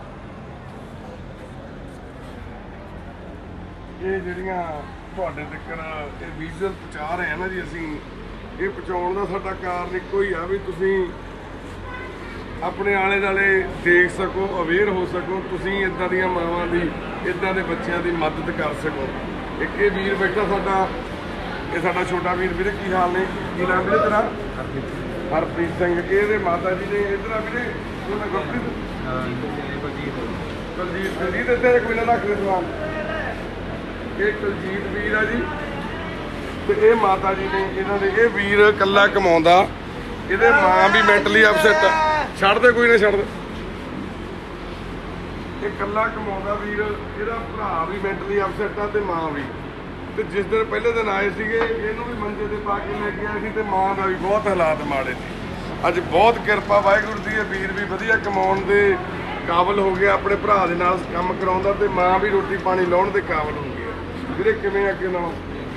ਇਹ ਜਿਹੜੀਆਂ ਤੁਹਾਡੇ ਤੱਕ ਇਹ ਵਿਜ਼ੂਅਲ ਪਹੁੰਚਾ ਰਹੇ ਆ ਨਾ ਜੀ, ਅਸੀਂ ਇਹ ਪਹੁੰਚਾਉਣ ਦਾ ਸਾਡਾ ਕਾਰਨ ਇੱਕੋ ਹੀ ਆ ਵੀ ਤੁਸੀਂ ਆਪਣੇ ਆਲੇ ਦੁਆਲੇ ਦੇਖ ਸਕੋ, ਅਵੇਅਰ ਹੋ ਸਕੋ, ਤੁਸੀਂ ਇੱਦਾਂ ਦੀਆਂ ਮਾਵਾਂ ਦੀ, ਇੱਦਾਂ ਦੇ ਬੱਚਿਆਂ ਦੀ ਮਦਦ ਕਰ ਸਕੋ। ਇੱਕ ਇਹ ਵੀਰ ਬੈਠਾ ਸਾਡਾ, ਇਹ ਸਾਡਾ ਛੋਟਾ ਵੀਰ। ਵੀਰੇ ਕੀ ਹਾਲ ਨੇ? ਕੀ ਨਾਮ ਵੀਰੇ ਤੇਰਾ? ਹਰਪ੍ਰੀਤ ਸਿੰਘ। ਇਹਦੇ ਮਾਤਾ ਜੀ ਨੇ ਇੱਧਰ ਆ ਵੀਰੇ, ਉਹਨਾਂ ਗੁਰਪ੍ਰੀਤ ਕੁਲਜੀਤ ਇੱਥੇ ਕੋਈ ਨਾ ਰੱਖ ਦੇ ਸਵਾਲ। ਇਹ ਕੁਲਜੀਤ ਵੀਰ ਆ ਜੀ ਤੇ ਇਹ ਮਾਤਾ ਜੀ ਨੇ ਇਹਨਾਂ ਦੇ। ਇਹ ਵੀਰ ਇਕੱਲਾ ਕਮਾਉਂਦਾ, ਇਹਦੇ ਮਾਂ ਵੀ ਮੈਂਟਲੀ ਅਪਸੈਟ। ਛੱਡ ਦੇ, ਕੋਈ ਨਾ ਛੱਡ ਦੇ। ਇਹ ਇਕੱਲਾ ਕਮਾਉਂਦਾ ਵੀਰ, ਇਹਦਾ ਭਰਾ ਵੀ ਮੈਂਟਲੀ ਅਪਸੈਟ ਆ ਤੇ ਮਾਂ ਵੀ। ਤੇ ਜਿਸ ਦਿਨ ਪਹਿਲੇ ਦਿਨ ਆਏ ਸੀਗੇ ਇਹਨੂੰ ਵੀ ਮੰਜੇ ਤੇ ਪਾ ਕੇ ਲੈ ਕੇ ਆਏ ਸੀ ਤੇ ਮਾਂ ਦਾ ਵੀ ਬਹੁਤ ਹਾਲਾਤ ਮਾੜੇ ਸੀ। ਅੱਜ ਬਹੁਤ ਕਿਰਪਾ ਵਾਹਿਗੁਰੂ ਦੀ, ਇਹ ਵੀਰ ਵੀ ਵਧੀਆ ਕਮਾਉਣ ਦੇ ਕਾਬਲ ਹੋ ਗਿਆ, ਆਪਣੇ ਭਰਾ ਦੇ ਨਾਲ ਕੰਮ ਕਰਾਉਂਦਾ ਤੇ ਮਾਂ ਵੀ ਰੋਟੀ ਪਾਣੀ ਲਾਉਣ ਦੇ ਕਾਬਲ ਹੋ ਗਈ। ਵੀਰੇ ਕਿਵੇਂ ਅੱਗੇ ਨਾਲੋਂ?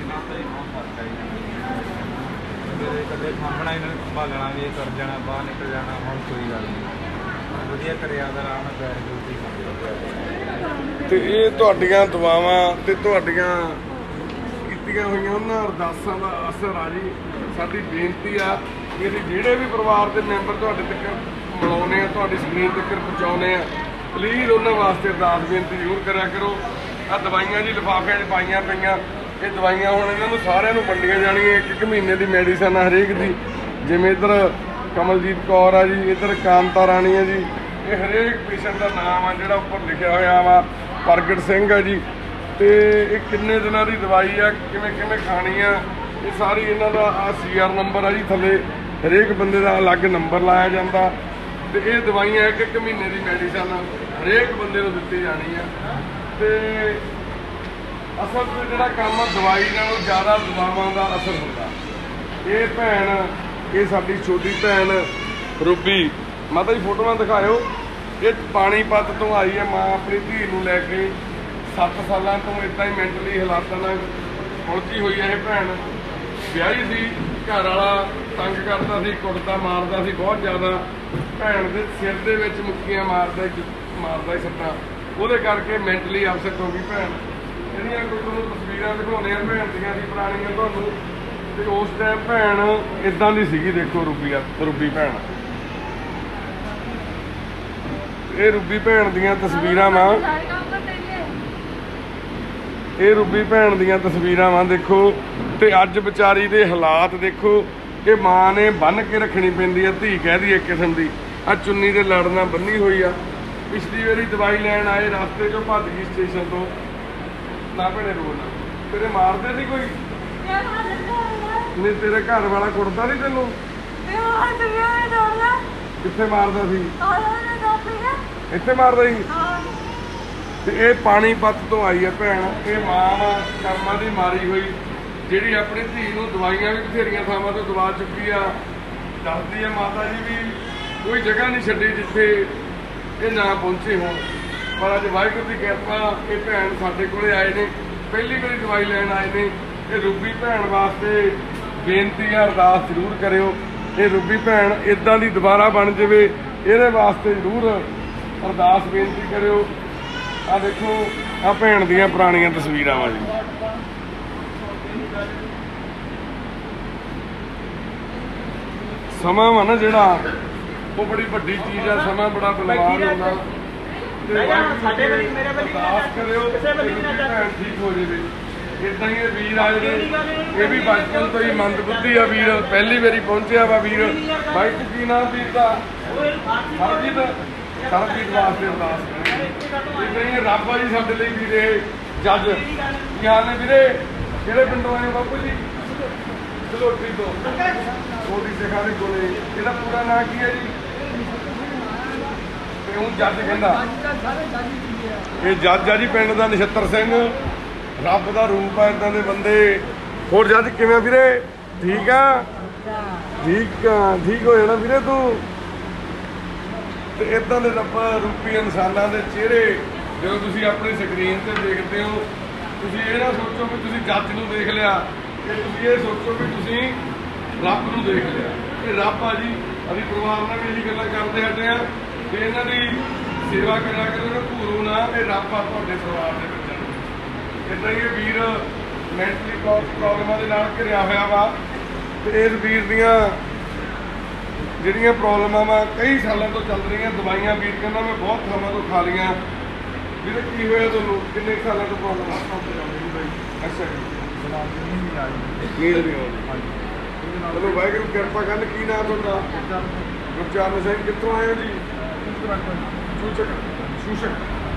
ਕਦੇ ਸਾਹਮਣਾ ਹੀ ਭਾਲਣਾ ਵੀ ਕਰ ਜਾਣਾ, ਬਾਹਰ ਨਿਕਲ ਜਾਣਾ, ਹੁਣ ਕੋਈ ਗੱਲ ਨਹੀਂ, ਵਧੀਆ ਕਰਿਆ ਦਾ ਆਰਾਮ ਨਾਲ ਬੈਠ ਜੂਤੀ ਖਾਂਦੇ। ਤੇ ਇਹ ਤੁਹਾਡੀਆਂ ਦੁਆਵਾਂ ਤੇ ਤੁਹਾਡੀਆਂ ਕੀਤੀਆਂ ਹੋਈਆਂ ਉਹਨਾਂ ਅਰਦਾਸਾਂ ਦਾ ਅਸਰ ਆ ਜੀ। ਸਾਡੀ ਬੇਨਤੀ ਆ ਕਿ ਅਸੀਂ ਜਿਹੜੇ ਵੀ ਪਰਿਵਾਰ ਦੇ ਮੈਂਬਰ ਤੁਹਾਡੇ ਤੱਕ ਮਿਲਾਉਂਦੇ ਆ, ਤੁਹਾਡੀ ਸਕਰੀਨ ਤੱਕ ਪਹੁੰਚਾਉਂਦੇ ਆ, ਪਲੀਜ਼ ਉਹਨਾਂ ਵਾਸਤੇ ਅਰਦਾਸ ਬੇਨਤੀ ਜ਼ਰੂਰ ਕਰਿਆ ਕਰੋ। ਆ ਦਵਾਈਆਂ ਜੀ ਲਿਫਾਫਿਆਂ 'ਚ ਪਾਈਆਂ ਪਈਆਂ, ਇਹ ਦਵਾਈਆਂ ਹੁਣ ਇਹਨਾਂ ਨੂੰ ਸਾਰਿਆਂ ਨੂੰ ਵੰਡੀਆਂ ਜਾਣਗੀਆਂ। ਇੱਕ ਮਹੀਨੇ ਦੀ ਮੈਡੀਸਨ ਆ ਹਰੇਕ ਦੀ। ਜਿਵੇਂ ਇੱਧਰ ਕਮਲਜੀਤ ਕੌਰ ਆ ਜੀ, ਇੱਧਰ ਕਾਂਤਾ ਰਾਣੀ ਆ ਜੀ। ਇਹ ਹਰੇਕ ਪੇਸ਼ੈਂਟ ਦਾ ਨਾਮ ਆ ਜਿਹੜਾ ਉੱਪਰ ਲਿਖਿਆ ਹੋਇਆ ਵਾ। ਪ੍ਰਗਟ ਸਿੰਘ ਆ ਜੀ। ਤੇ ਇਹ ਕਿੰਨੇ ਦਿਨਾਂ ਦੀ ਦਵਾਈ ਆ, ਕਿਵੇਂ ਕਿਵੇਂ ਖਾਣੀ ਆ, ਇਹ ਸਾਰੀ ਇਹਨਾਂ ਦਾ ਆ CR ਨੰਬਰ ਆ ਜੀ ਥੱਲੇ। ਹਰੇਕ ਬੰਦੇ ਦਾ ਅਲੱਗ ਨੰਬਰ ਲਾਇਆ ਜਾਂਦਾ ਤੇ ਇਹ ਦਵਾਈਆਂ ਇੱਕ ਮਹੀਨੇ ਦੀ ਮੈਡੀਸਨ ਹਰੇਕ ਬੰਦੇ ਨੂੰ ਦਿੱਤੀ ਜਾਣੀ ਆ। ਤੇ ਅਸਲ 'ਚ ਜਿਹੜਾ ਕੰਮ ਆ ਦਵਾਈ ਨਾਲੋਂ ਜ਼ਿਆਦਾ ਦਵਾਵਾਂ ਦਾ ਅਸਰ ਹੁੰਦਾ। ਇਹ ਭੈਣ, ਇਹ ਸਾਡੀ ਛੋਟੀ ਭੈਣ ਰੂਬੀ, ਮਾਤਾ ਜੀ ਫੋਟੋਆਂ ਦਿਖਾਇਓ। ਇਹ ਪਾਣੀਪਤ ਤੋਂ ਆਈ ਹੈ ਮਾਂ ਆਪਣੀ ਧੀ ਨੂੰ ਲੈ ਕੇ। 7 ਸਾਲਾਂ ਤੋਂ ਇੱਦਾਂ ਹੀ ਮੈਂਟਲੀ ਹਾਲਾਤਾਂ ਨਾਲ ਉਲਝੀ ਹੋਈ ਹੈ ਇਹ ਭੈਣ। ਵਿਆਹੀ ਸੀ, ਘਰ ਵਾਲਾ ਤੰਗ ਕਰਦਾ ਸੀ, ਕੁੱਟਦਾ ਮਾਰਦਾ ਸੀ ਬਹੁਤ ਜ਼ਿਆਦਾ। ਭੈਣ ਦੇ ਸਿਰ ਦੇ ਵਿੱਚ ਮੁੱਕੀਆਂ ਮਾਰਦਾ ਹੀ ਸੱਟਾਂ, ਉਹਦੇ ਕਰਕੇ ਮੈਂਟਲੀ ਅਪਸੈਟ ਹੋ ਗਈ ਭੈਣ। ਜਿਹੜੀਆਂ ਕੋਈ ਤੁਹਾਨੂੰ ਤਸਵੀਰਾਂ ਦਿਖਾਉਂਦੇ ਆ ਭੈਣ ਦੀਆਂ ਸੀ ਪੁਰਾਣੀਆਂ ਤੁਹਾਨੂੰ, ਤੇ ਉਸ ਟਾਈਮ ਭੈਣ ਇਦਾਂ ਦੀ ਸੀਗੀ। ਦੇਖੋ ਰੂਬੀ ਭੈਣ, ਇਹ ਰੂਬੀ ਭੈਣ ਦੀਆਂ ਤਸਵੀਰਾਂ ਵਾ। ਇਹ ਰੂਬੀ ਭੈਣ ਦੀਆਂ ਤਸਵੀਰਾਂ ਵਾ ਦੇਖੋ। ਤੇ ਅੱਜ ਵਿਚਾਰੀ ਦੇ ਹਾਲਾਤ ਦੇਖੋ ਕਿ ਮਾਂ ਨੇ ਬੰਨ੍ਹ ਕੇ ਰੱਖਣੀ ਪੈਂਦੀ ਆ ਧੀ, ਕਹਿ ਦੀ ਇੱਕ ਕਿਸਮ ਦੀ। ਆ ਚੁੰਨੀ ਦੇ ਲੜ ਨਾਲ ਬੰਨੀ ਹੋਈ ਆ। ਪਿਛਲੀ ਵਾਰੀ ਦਵਾਈ ਲੈਣ ਆਏ, ਰਸਤੇ 'ਚੋਂ ਭੱਜ ਗਈ ਸਟੇਸ਼ਨ ਤੋਂ। ਨਾ ਭੈਣੇ ਰੋ ਨਾ, ਤੇਰੇ ਮਾਰਦੇ ਸੀ ਕੋਈ? ਨਹੀਂ, ਤੇਰੇ ਘਰ ਵਾਲਾ ਕੁੱਟਦਾ ਨਹੀਂ ਤੈਨੂੰ? ਕਿੱਥੇ ਮਾਰਦਾ ਸੀ? ਇੱਥੇ ਮਾਰਦਾ ਸੀ। ਤੇ ਇਹ ਪਾਣੀਪਤ ਤੋਂ ਆਈ ਹੈ ਭੈਣ। ਇਹ ਮਾਂ ਕਰਮਾਂ ਦੀ ਮਾਰੀ ਹੋਈ, ਜਿਹੜੀ ਆਪਣੀ ਧੀ ਨੂੰ ਦਵਾਈਆਂ ਵੀ ਬਥੇਰੀਆਂ ਥਾਵਾਂ ਤੋਂ ਦਵਾ ਚੁੱਕੀ ਆ। ਦੱਸਦੀ ਆ ਮਾਤਾ ਜੀ ਵੀ ਕੋਈ ਜਗ੍ਹਾ ਨਹੀਂ ਛੱਡੀ ਜਿੱਥੇ ਇਹ ਨਾ ਪਹੁੰਚੇ ਹੋਣ। ਪਰ ਅੱਜ ਵਾਹਿਗੁਰੂ ਦੀ ਕਿਰਪਾ ਇਹ ਭੈਣ ਸਾਡੇ ਕੋਲੇ ਆਏ ਨੇ, ਪਹਿਲੀ ਵਾਰੀ ਦਵਾਈ ਲੈਣ ਆਏ ਨੇ। ਇਹ ਰੂਬੀ ਭੈਣ ਵਾਸਤੇ ਬੇਨਤੀ ਆ, ਅਰਦਾਸ ਜ਼ਰੂਰ ਕਰਿਓ। ਇਹ ਰੂਬੀ ਭੈਣ ਇੱਦਾਂ ਦੀ ਦੁਬਾਰਾ ਬਣ ਜਾਵੇ, ਇਹਦੇ ਵਾਸਤੇ ਜ਼ਰੂਰ ਅਰਦਾਸ ਬੇਨਤੀ ਕਰਿਓ। ਆ ਦੇਖੋ, ਆ ਭੈਣ ਦੀਆਂ ਪੁਰਾਣੀਆਂ ਤਸਵੀਰਾਂ ਵਾ ਜੀ। ਸਮਾਂ ਵਾ ਨਾ ਜਿਹੜਾ ਉਹ ਬੜੀ ਵੱਡੀ ਚੀਜ਼ ਆ। ਸਮਾਂ ਬੜਾ ਬਲਵਾਨ ਹੁੰਦਾ ਤੇ ਸਾਡੇ ਵਾਲੀ ਮੇਰੇ ਵਾਲੀ ਅਰਦਾਸ ਕਰਿਓ ਭੈਣ ਠੀਕ ਹੋ ਜਾਵੇ। ਇਦਾਂ ਹੀ ਇਹ ਵੀਰ ਆਏ ਨੇ, ਇਹ ਵੀ ਬਚਪਨ ਤੋਂ ਹੀ ਮੰਦਬੁੱਧੀ ਆ ਵੀਰ, ਪਹਿਲੀ ਵਾਰੀ ਪਹੁੰਚਿਆ ਵਾ ਵੀਰ। ਬਾਈ ਕੀ ਨਾਮ ਵੀਰ ਦਾ? ਸਰਬਜੀਤ ਵਾਸਤੇ ਅਰਦਾਸ ਕਰਿਓ। ਇਹ ਰੱਬ ਆ ਜੀ ਸਾਡੇ ਲਈ ਵੀਰ ਇਹ ਜੱਜ। ਕੀ ਹਾਲ ਨੇ ਵੀਰੇ? ਕਿਹੜੇ ਪਿੰਡੋਂ ਆਏ ਬਾਪੂ ਜੀ? ਝਲੋਟੀ ਤੋਂ। ਛੋਟੀ ਸਿਖਾ ਦੇ ਕੋਲੇ। ਇਹਦਾ ਪੂਰਾ ਨਾਂ ਕੀ ਹੈ ਜੀ? ਤੇ ਹੁਣ ਜੱਜ ਕਹਿੰਦਾ ਇਹ ਜੱਜ ਆ ਜੀ ਪਿੰਡ ਦਾ, ਨਛੱਤਰ ਸਿੰਘ। ਰੱਬ ਦਾ ਰੂਪ ਆ ਇਦਾਂ ਦੇ ਬੰਦੇ। ਹੋਰ ਜੱਜ ਕਿਵੇਂ ਵੀਰੇ? ਠੀਕ ਆ? ਠੀਕ ਆ, ਠੀਕ ਹੋ ਜਾਣਾ ਵੀਰੇ ਤੂੰ। ਤੇ ਇਦਾਂ ਦੇ ਰੱਬ ਰੂਪੀ ਇਨਸਾਨਾਂ ਦੇ ਚਿਹਰੇ ਜਦੋਂ ਤੁਸੀਂ ਆਪਣੀ ਸਕਰੀਨ ਤੇ ਦੇਖਦੇ ਹੋ, ਤੁਸੀਂ ਇਹ ਨਾ ਸੋਚੋ ਵੀ ਤੁਸੀਂ ਜੱਜ ਨੂੰ ਦੇਖ ਲਿਆ, ਕਿ ਤੁਸੀਂ ਇਹ ਸੋਚੋ ਵੀ ਤੁਸੀਂ ਰੱਬ ਨੂੰ ਦੇਖ ਲਿਆ। ਇਹ ਰੱਬ ਆ ਜੀ। ਅਸੀਂ ਪਰਿਵਾਰ ਨਾਲ ਵੀ ਇਹੀ ਗੱਲਾਂ ਕਰਦੇ ਹਟੇ ਆ ਕਿ ਇਹਨਾਂ ਦੀ ਸੇਵਾ ਕਰਿਆ ਕਰੋ ਨਾ, ਭੂਰੂ ਨਾ। ਇਹ ਰੱਬ ਆ ਤੁਹਾਡੇ ਪਰਿਵਾਰ ਦੇ ਬੱਚਿਆਂ ਨੂੰ। ਇੱਦਾਂ ਹੀ ਇਹ ਵੀਰ ਮੈਂਟਲੀ ਪ੍ਰੋਬਲਮਾਂ ਦੇ ਨਾਲ ਘਿਰਿਆ ਹੋਇਆ ਵਾ ਤੇ ਇਸ ਵੀਰ ਦੀਆਂ ਜਿਹੜੀਆਂ ਪ੍ਰੋਬਲਮਾਂ ਵਾ ਕਈ ਸਾਲਾਂ ਤੋਂ ਚੱਲ ਰਹੀਆਂ। ਦਵਾਈਆਂ ਵੀਰ ਕਹਿੰਦਾ ਮੈਂ ਬਹੁਤ ਥਾਵਾਂ ਤੋਂ ਖਾ ਲਈਆਂ। ਵੀਰੇ ਕੀ ਹੋਇਆ ਤੁਹਾਨੂੰ? ਕਿੰਨੇ ਸਾਲਾਂ ਤੋਂ ਪ੍ਰੋਬਲਮ ਆ? ਅੱਛਾ ਜੀ, ਨੀਂਦ ਨਹੀਂ ਆਉਂਦੀ। ਚਲੋ ਵਾਹਿਗੁਰੂ ਕਿਰਪਾ ਕਰਨ। ਕੀ ਨਾਮ ਤੁਹਾਡਾ? ਗੁਰਚਰਨ ਸਿੰਘ। ਕਿੱਥੋਂ ਆਏ ਹੋ ਜੀ? ਸ਼ੂਸ਼ਕ।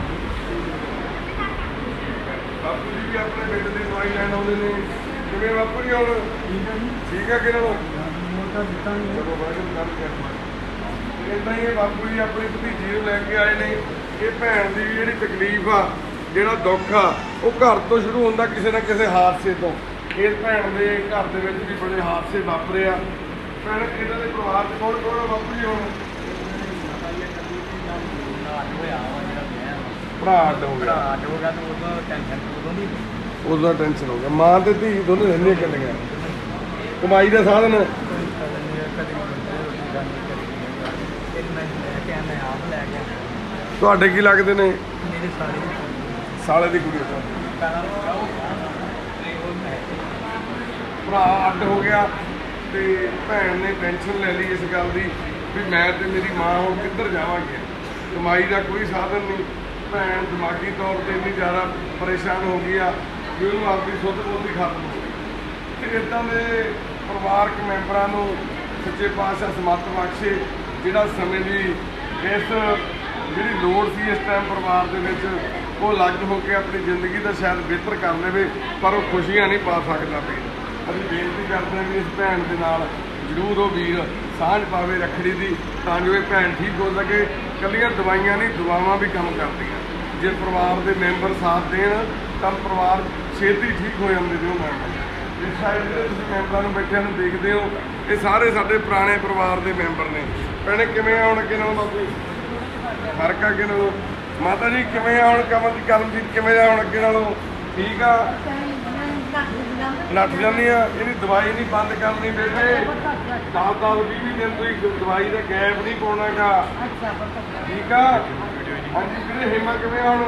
ਬਾਪੂ ਜੀ ਵੀ ਆਪਣੇ ਪਿੰਡ ਦੀ ਦਵਾਈ ਲੈਣ ਆਉਂਦੇ ਨੇ। ਕਿਵੇਂ ਬਾਪੂ ਜੀ ਹੁਣ? ਠੀਕ ਆ ਕਿ ਨਾ? ਚਲੋ ਵਾਹਿਗੁਰੂ ਗੱਲ ਕਿਰਪਾ। ਇੱਦਾਂ ਹੀ ਬਾਪੂ ਜੀ ਆਪਣੀ ਭਤੀਜੀ ਨੂੰ ਲੈ ਕੇ ਆਏ ਨੇ। ਇਹ ਭੈਣ ਦੀ ਜਿਹੜੀ ਤਕਲੀਫ ਆ, ਜਿਹੜਾ ਦੁੱਖ ਆ, ਉਹ ਘਰ ਤੋਂ ਸ਼ੁਰੂ ਹੁੰਦਾ ਕਿਸੇ ਨਾ ਕਿਸੇ ਹਾਦਸੇ ਤੋਂ। ਇਸ ਭੈਣ ਦੇ ਘਰ ਦੇ ਵਿੱਚ ਵੀ ਬੜੇ ਹਾਦਸੇ ਵਾਪਰੇ ਆ। ਭੈਣ ਇਹਨਾਂ ਦੇ ਪਰਿਵਾਰ 'ਚ ਕੌਣ ਕੌਣ ਆ ਬਾਪੂ ਜੀ? ਹੁਣ ਭਰਾ ਅੱਡ ਹੋ ਗਿਆ ਉਦੋਂ ਟੈਨਸ਼ਨ ਹੋ ਗਿਆ। ਮਾਂ ਤੇ ਧੀ ਦੋਨੇ ਰਹਿੰਦੀਆਂ ਇਕੱਲੀਆਂ। ਕਮਾਈ ਦਾ ਸਾਧਨ ਤੁਹਾਡੇ ਕੀ ਲੱਗਦੇ ਨੇ? ਸਾਲੇ ਦੀ ਕੁੜੀ। ਭਰਾ ਅੱਡ ਹੋ ਗਿਆ ਤੇ ਭੈਣ ਨੇ ਟੈਨਸ਼ਨ ਲੈ ਲਈ ਇਸ ਗੱਲ ਦੀ ਵੀ ਮੈਂ ਤੇ ਮੇਰੀ ਮਾਂ ਹੁਣ ਕਿੱਧਰ ਜਾਵਾਂਗੇ। ਕਮਾਈ ਦਾ ਕੋਈ ਸਾਧਨ ਨਹੀਂ। ਭੈਣ ਦਿਮਾਗੀ ਤੌਰ ਤੇ ਇੰਨੀ ਜ਼ਿਆਦਾ ਪਰੇਸ਼ਾਨ ਹੋ ਗਈ ਆ ਕਿ ਉਹਨੂੰ ਆਪਣੀ ਸੁੱਧ ਬੁੱਧ ਹੀ ਖਤਮ ਹੋ ਗਈ। ਤੇ ਇੱਦਾਂ ਦੇ ਪਰਿਵਾਰਕ ਮੈਂਬਰਾਂ ਨੂੰ ਸੱਚੇ ਪਾਤਸ਼ਾਹ ਸਮਰਥ ਬਖਸ਼ੇ, ਜਿਹੜਾ ਸਮੇਂ ਦੀ ਇਸ ਜਿਹੜੀ ਲੋੜ ਸੀ ਇਸ ਟਾਈਮ ਪਰਿਵਾਰ ਦੇ ਵਿੱਚ, ਉਹ ਅਲੱਗ ਹੋ ਕੇ ਆਪਣੀ ਜ਼ਿੰਦਗੀ ਦਾ ਸ਼ਾਇਦ ਬਿਹਤਰ ਕਰ ਲਵੇ, ਪਰ ਉਹ ਖੁਸ਼ੀਆਂ ਨਹੀਂ ਪਾ ਸਕਦਾ ਪਈ। ਅਸੀਂ ਬੇਨਤੀ ਕਰਦੇ ਹਾਂ ਵੀ ਇਸ ਭੈਣ ਦੇ ਨਾਲ ਜ਼ਰੂਰ ਉਹ ਵੀਰ ਸਾਂਝ ਪਾਵੇ ਰੱਖੜੀ ਦੀ, ਤਾਂ ਜੋ ਇਹ ਭੈਣ ਠੀਕ ਹੋ ਸਕੇ। ਇਕੱਲੀਆਂ ਦਵਾਈਆਂ ਨਹੀਂ, ਦੁਆਵਾਂ ਵੀ ਕੰਮ ਕਰਦੀਆਂ। ਜੇ ਪਰਿਵਾਰ ਦੇ ਮੈਂਬਰ ਸਾਥ ਦੇਣ ਤਾਂ ਪਰਿਵਾਰ ਛੇਤੀ ਠੀਕ ਹੋ ਜਾਂਦੇ ਨੇ। ਉਹ ਮੈਂਬਰ ਇਸ ਸਾਈਡ ਦੇ ਤੁਸੀਂ ਮੈਂਬਰਾਂ ਨੂੰ ਬੈਠਿਆਂ ਨੂੰ ਦੇਖਦੇ ਹੋ, ਇਹ ਸਾਰੇ ਸਾਡੇ ਪੁਰਾਣੇ ਪਰਿਵਾਰ ਦੇ ਮੈਂਬਰ ਨੇ। ਭੈਣੇ ਕਿਵੇਂ ਆਉਣ ਕਿ ਨਾ ਬਾਪੂ? ਫਰਕ ਆ ਕਿ ਨਾ? ਮਾਤਾ ਜੀ ਕਿਵੇਂ ਆਉਣ? ਕਰਮਜੀਤ ਕਿਵੇਂ ਆਉਣ ਅੱਗੇ ਨਾਲੋਂ? ਠੀਕ ਆ? ਨੱਠ ਜਾਂਦੀ ਆ। ਇਹਦੀ ਦਵਾਈ ਨਹੀਂ ਬੰਦ ਕਰਨੀ ਬੇਟੇ। 10-20 ਦਿਨ ਤੁਸੀਂ ਦਵਾਈ ਦਾ ਗੈਪ ਨਹੀਂ ਪਾਉਣਾ ਗਾ। ਠੀਕ ਆ? ਹਾਂਜੀ ਵੀਰੇ ਹੇਮਾ ਕਿਵੇਂ ਆਉਣ?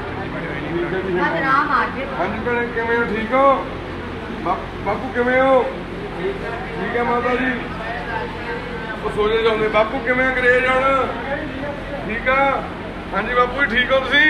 ਹਾਂਜੀ ਭੈਣੇ ਕਿਵੇਂ ਹੋ? ਠੀਕ ਹੋ? ਬਾਪੂ ਕਿਵੇਂ ਹੋ? ਠੀਕ ਆ ਮਾਤਾ ਜੀ? ਉਹ ਸੋਚੇ ਜਾਂਦੇ। ਬਾਪੂ ਕਿਵੇਂ ਅੰਗਰੇਜ਼ ਆਉਣ? ਠੀਕ ਆ? ਹਾਂਜੀ ਬਾਪੂ ਜੀ ਠੀਕ ਹੋ ਤੁਸੀਂ?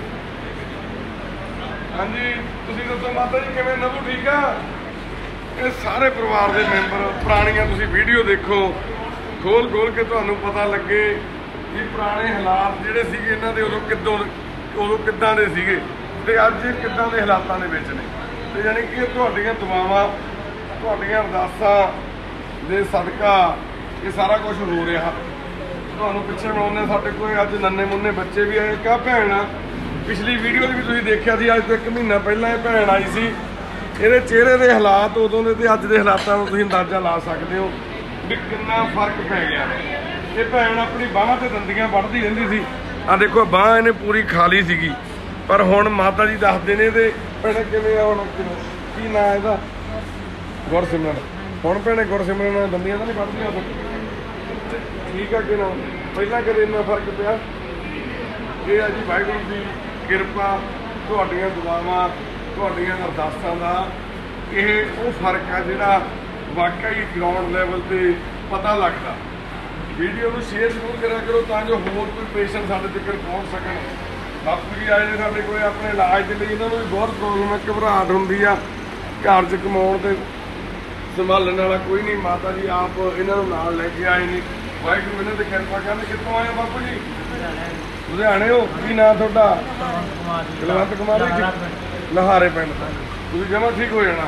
ਹਾਂਜੀ ਤੁਸੀਂ ਦੱਸੋ ਮਾਤਾ ਜੀ ਕਿਵੇਂ? ਨਬੂ ਠੀਕ ਆ? ਇਹ ਸਾਰੇ ਪਰਿਵਾਰ ਦੇ ਮੈਂਬਰ ਪੁਰਾਣੀਆਂ ਤੁਸੀਂ ਵੀਡੀਓ ਦੇਖੋ, ਖੋਲ ਕੇ ਤੁਹਾਨੂੰ ਪਤਾ ਲੱਗੇ ਕਿ ਪੁਰਾਣੇ ਹਾਲਾਤ ਜਿਹੜੇ ਸੀਗੇ ਇਹਨਾਂ ਦੇ ਉਦੋਂ ਕਿੱਦਾਂ ਦੇ ਸੀਗੇ ਤੇ ਅੱਜ ਇਹ ਕਿੱਦਾਂ ਦੇ ਹਾਲਾਤਾਂ ਦੇ ਵਿੱਚ ਨੇ। ਤੇ ਯਾਨੀ ਕਿ ਤੁਹਾਡੀਆਂ ਦੁਆਵਾਂ, ਤੁਹਾਡੀਆਂ ਅਰਦਾਸਾਂ ਦੇ ਸਦਕਾ ਇਹ ਸਾਰਾ ਕੁਝ ਹੋ ਰਿਹਾ। ਤੁਹਾਨੂੰ ਪਿੱਛੇ ਬਣਾਉਂਦੇ ਸਾਡੇ ਕੋਲ ਅੱਜ ਨੰਨੇ ਮੁੰਨੇ ਬੱਚੇ ਵੀ ਆਏ। ਕਿਆ ਭੈਣ ਆ? ਪਿਛਲੀ ਵੀਡੀਓ ਵੀ ਤੁਸੀਂ ਦੇਖਿਆ ਸੀ, ਅੱਜ ਤੋਂ 1 ਮਹੀਨਾ ਪਹਿਲਾਂ ਇਹ ਭੈਣ ਆਈ ਸੀ। ਇਹਦੇ ਚਿਹਰੇ ਦੇ ਹਾਲਾਤ ਉਦੋਂ ਦੇ ਤੇ ਅੱਜ ਦੇ ਹਾਲਾਤਾਂ ਨੂੰ ਤੁਸੀਂ ਅੰਦਾਜ਼ਾ ਲਾ ਸਕਦੇ ਹੋ ਵੀ ਕਿੰਨਾ ਫਰਕ ਪੈ ਗਿਆ। ਇਹ ਭੈਣ ਆਪਣੀ ਬਾਹਾਂ ਤੇ ਦੰਦੀਆਂ ਵੱਢਦੀ ਰਹਿੰਦੀ ਸੀ। ਆ ਦੇਖੋ ਬਾਂਹ ਇਹਨੇ ਪੂਰੀ ਖਾ ਲਈ ਸੀਗੀ, ਪਰ ਹੁਣ ਮਾਤਾ ਜੀ ਦੱਸਦੇ ਨੇ ਤੇ ਭੈਣੇ ਕਿਵੇਂ ਆ ਹੁਣ? ਕੀ ਨਾਂ ਇਹਦਾ? ਗੁਰਸਿਮਰਨ। ਹੁਣ ਭੈਣੇ ਗੁਰਸਿਮਰਨ ਨਾਲ ਦੰਦੀਆਂ ਤਾਂ ਨਹੀਂ ਵੱਢਦੀਆਂ? ਠੀਕ ਆ ਕਿ ਨਾ? ਪਹਿਲਾਂ ਕਦੇ ਇੰਨਾ ਫਰਕ ਪਿਆ? ਇਹ ਆ ਜੀ ਵਾਹਿਗੁਰੂ ਦੀ ਕਿਰਪਾ, ਤੁਹਾਡੀਆਂ ਦੁਆਵਾਂ, ਤੁਹਾਡੀਆਂ ਅਰਦਾਸਾਂ ਦਾ ਇਹ ਉਹ ਫਰਕ ਆ ਜਿਹੜਾ ਵਾਕਈ ਗਰਾਊਂਡ ਲੈਵਲ ਤੇ ਪਤਾ ਲੱਗਦਾ। ਵੀਡੀਓ ਨੂੰ ਸ਼ੇਅਰ ਜ਼ਰੂਰ ਕਰਿਆ ਕਰੋ ਤਾਂ ਜੋ ਹੋਰ ਕੋਈ ਪੇਸ਼ੈਂਟ ਸਾਡੇ ਤੱਕ ਪਹੁੰਚ ਸਕਣ। ਬਾਪੂ ਜੀ ਆਏ ਨੇ ਸਾਡੇ ਕੋਲ ਆਪਣੇ ਇਲਾਜ ਦੇ ਲਈ, ਇਹਨਾਂ ਨੂੰ ਵੀ ਬਹੁਤ ਪ੍ਰੋਬਲਮ ਹੈ, ਘਬਰਾਹਟ ਹੁੰਦੀ ਆ, ਘਰ 'ਚ ਕਮਾਉਣ ਤੇ ਸੰਭਾਲਣ ਵਾਲਾ ਕੋਈ ਨਹੀਂ। ਮਾਤਾ ਜੀ ਆਪ ਇਹਨਾਂ ਨੂੰ ਨਾਲ ਲੈ ਕੇ ਆਏ ਨੇ। ਵਾਹਿਗੁਰੂ ਇਹਨਾਂ ਤੇ ਕਿਰਪਾ ਕਰਨ। ਕਿੱਥੋਂ ਆਏ ਬਾਪੂ ਜੀ? ਲੁਧਿਆਣੇ ਹੋ? ਕੀ ਨਾਂ ਤੁਹਾਡਾ? ਕੁਲਵੰਤ ਕੁਮਾਰ ਜੀ, ਲਹਾਰੇ ਪਿੰਡ ਤੋਂ। ਤੁਸੀਂ ਜਮਾਂ ਠੀਕ ਹੋ ਜਾਣਾ।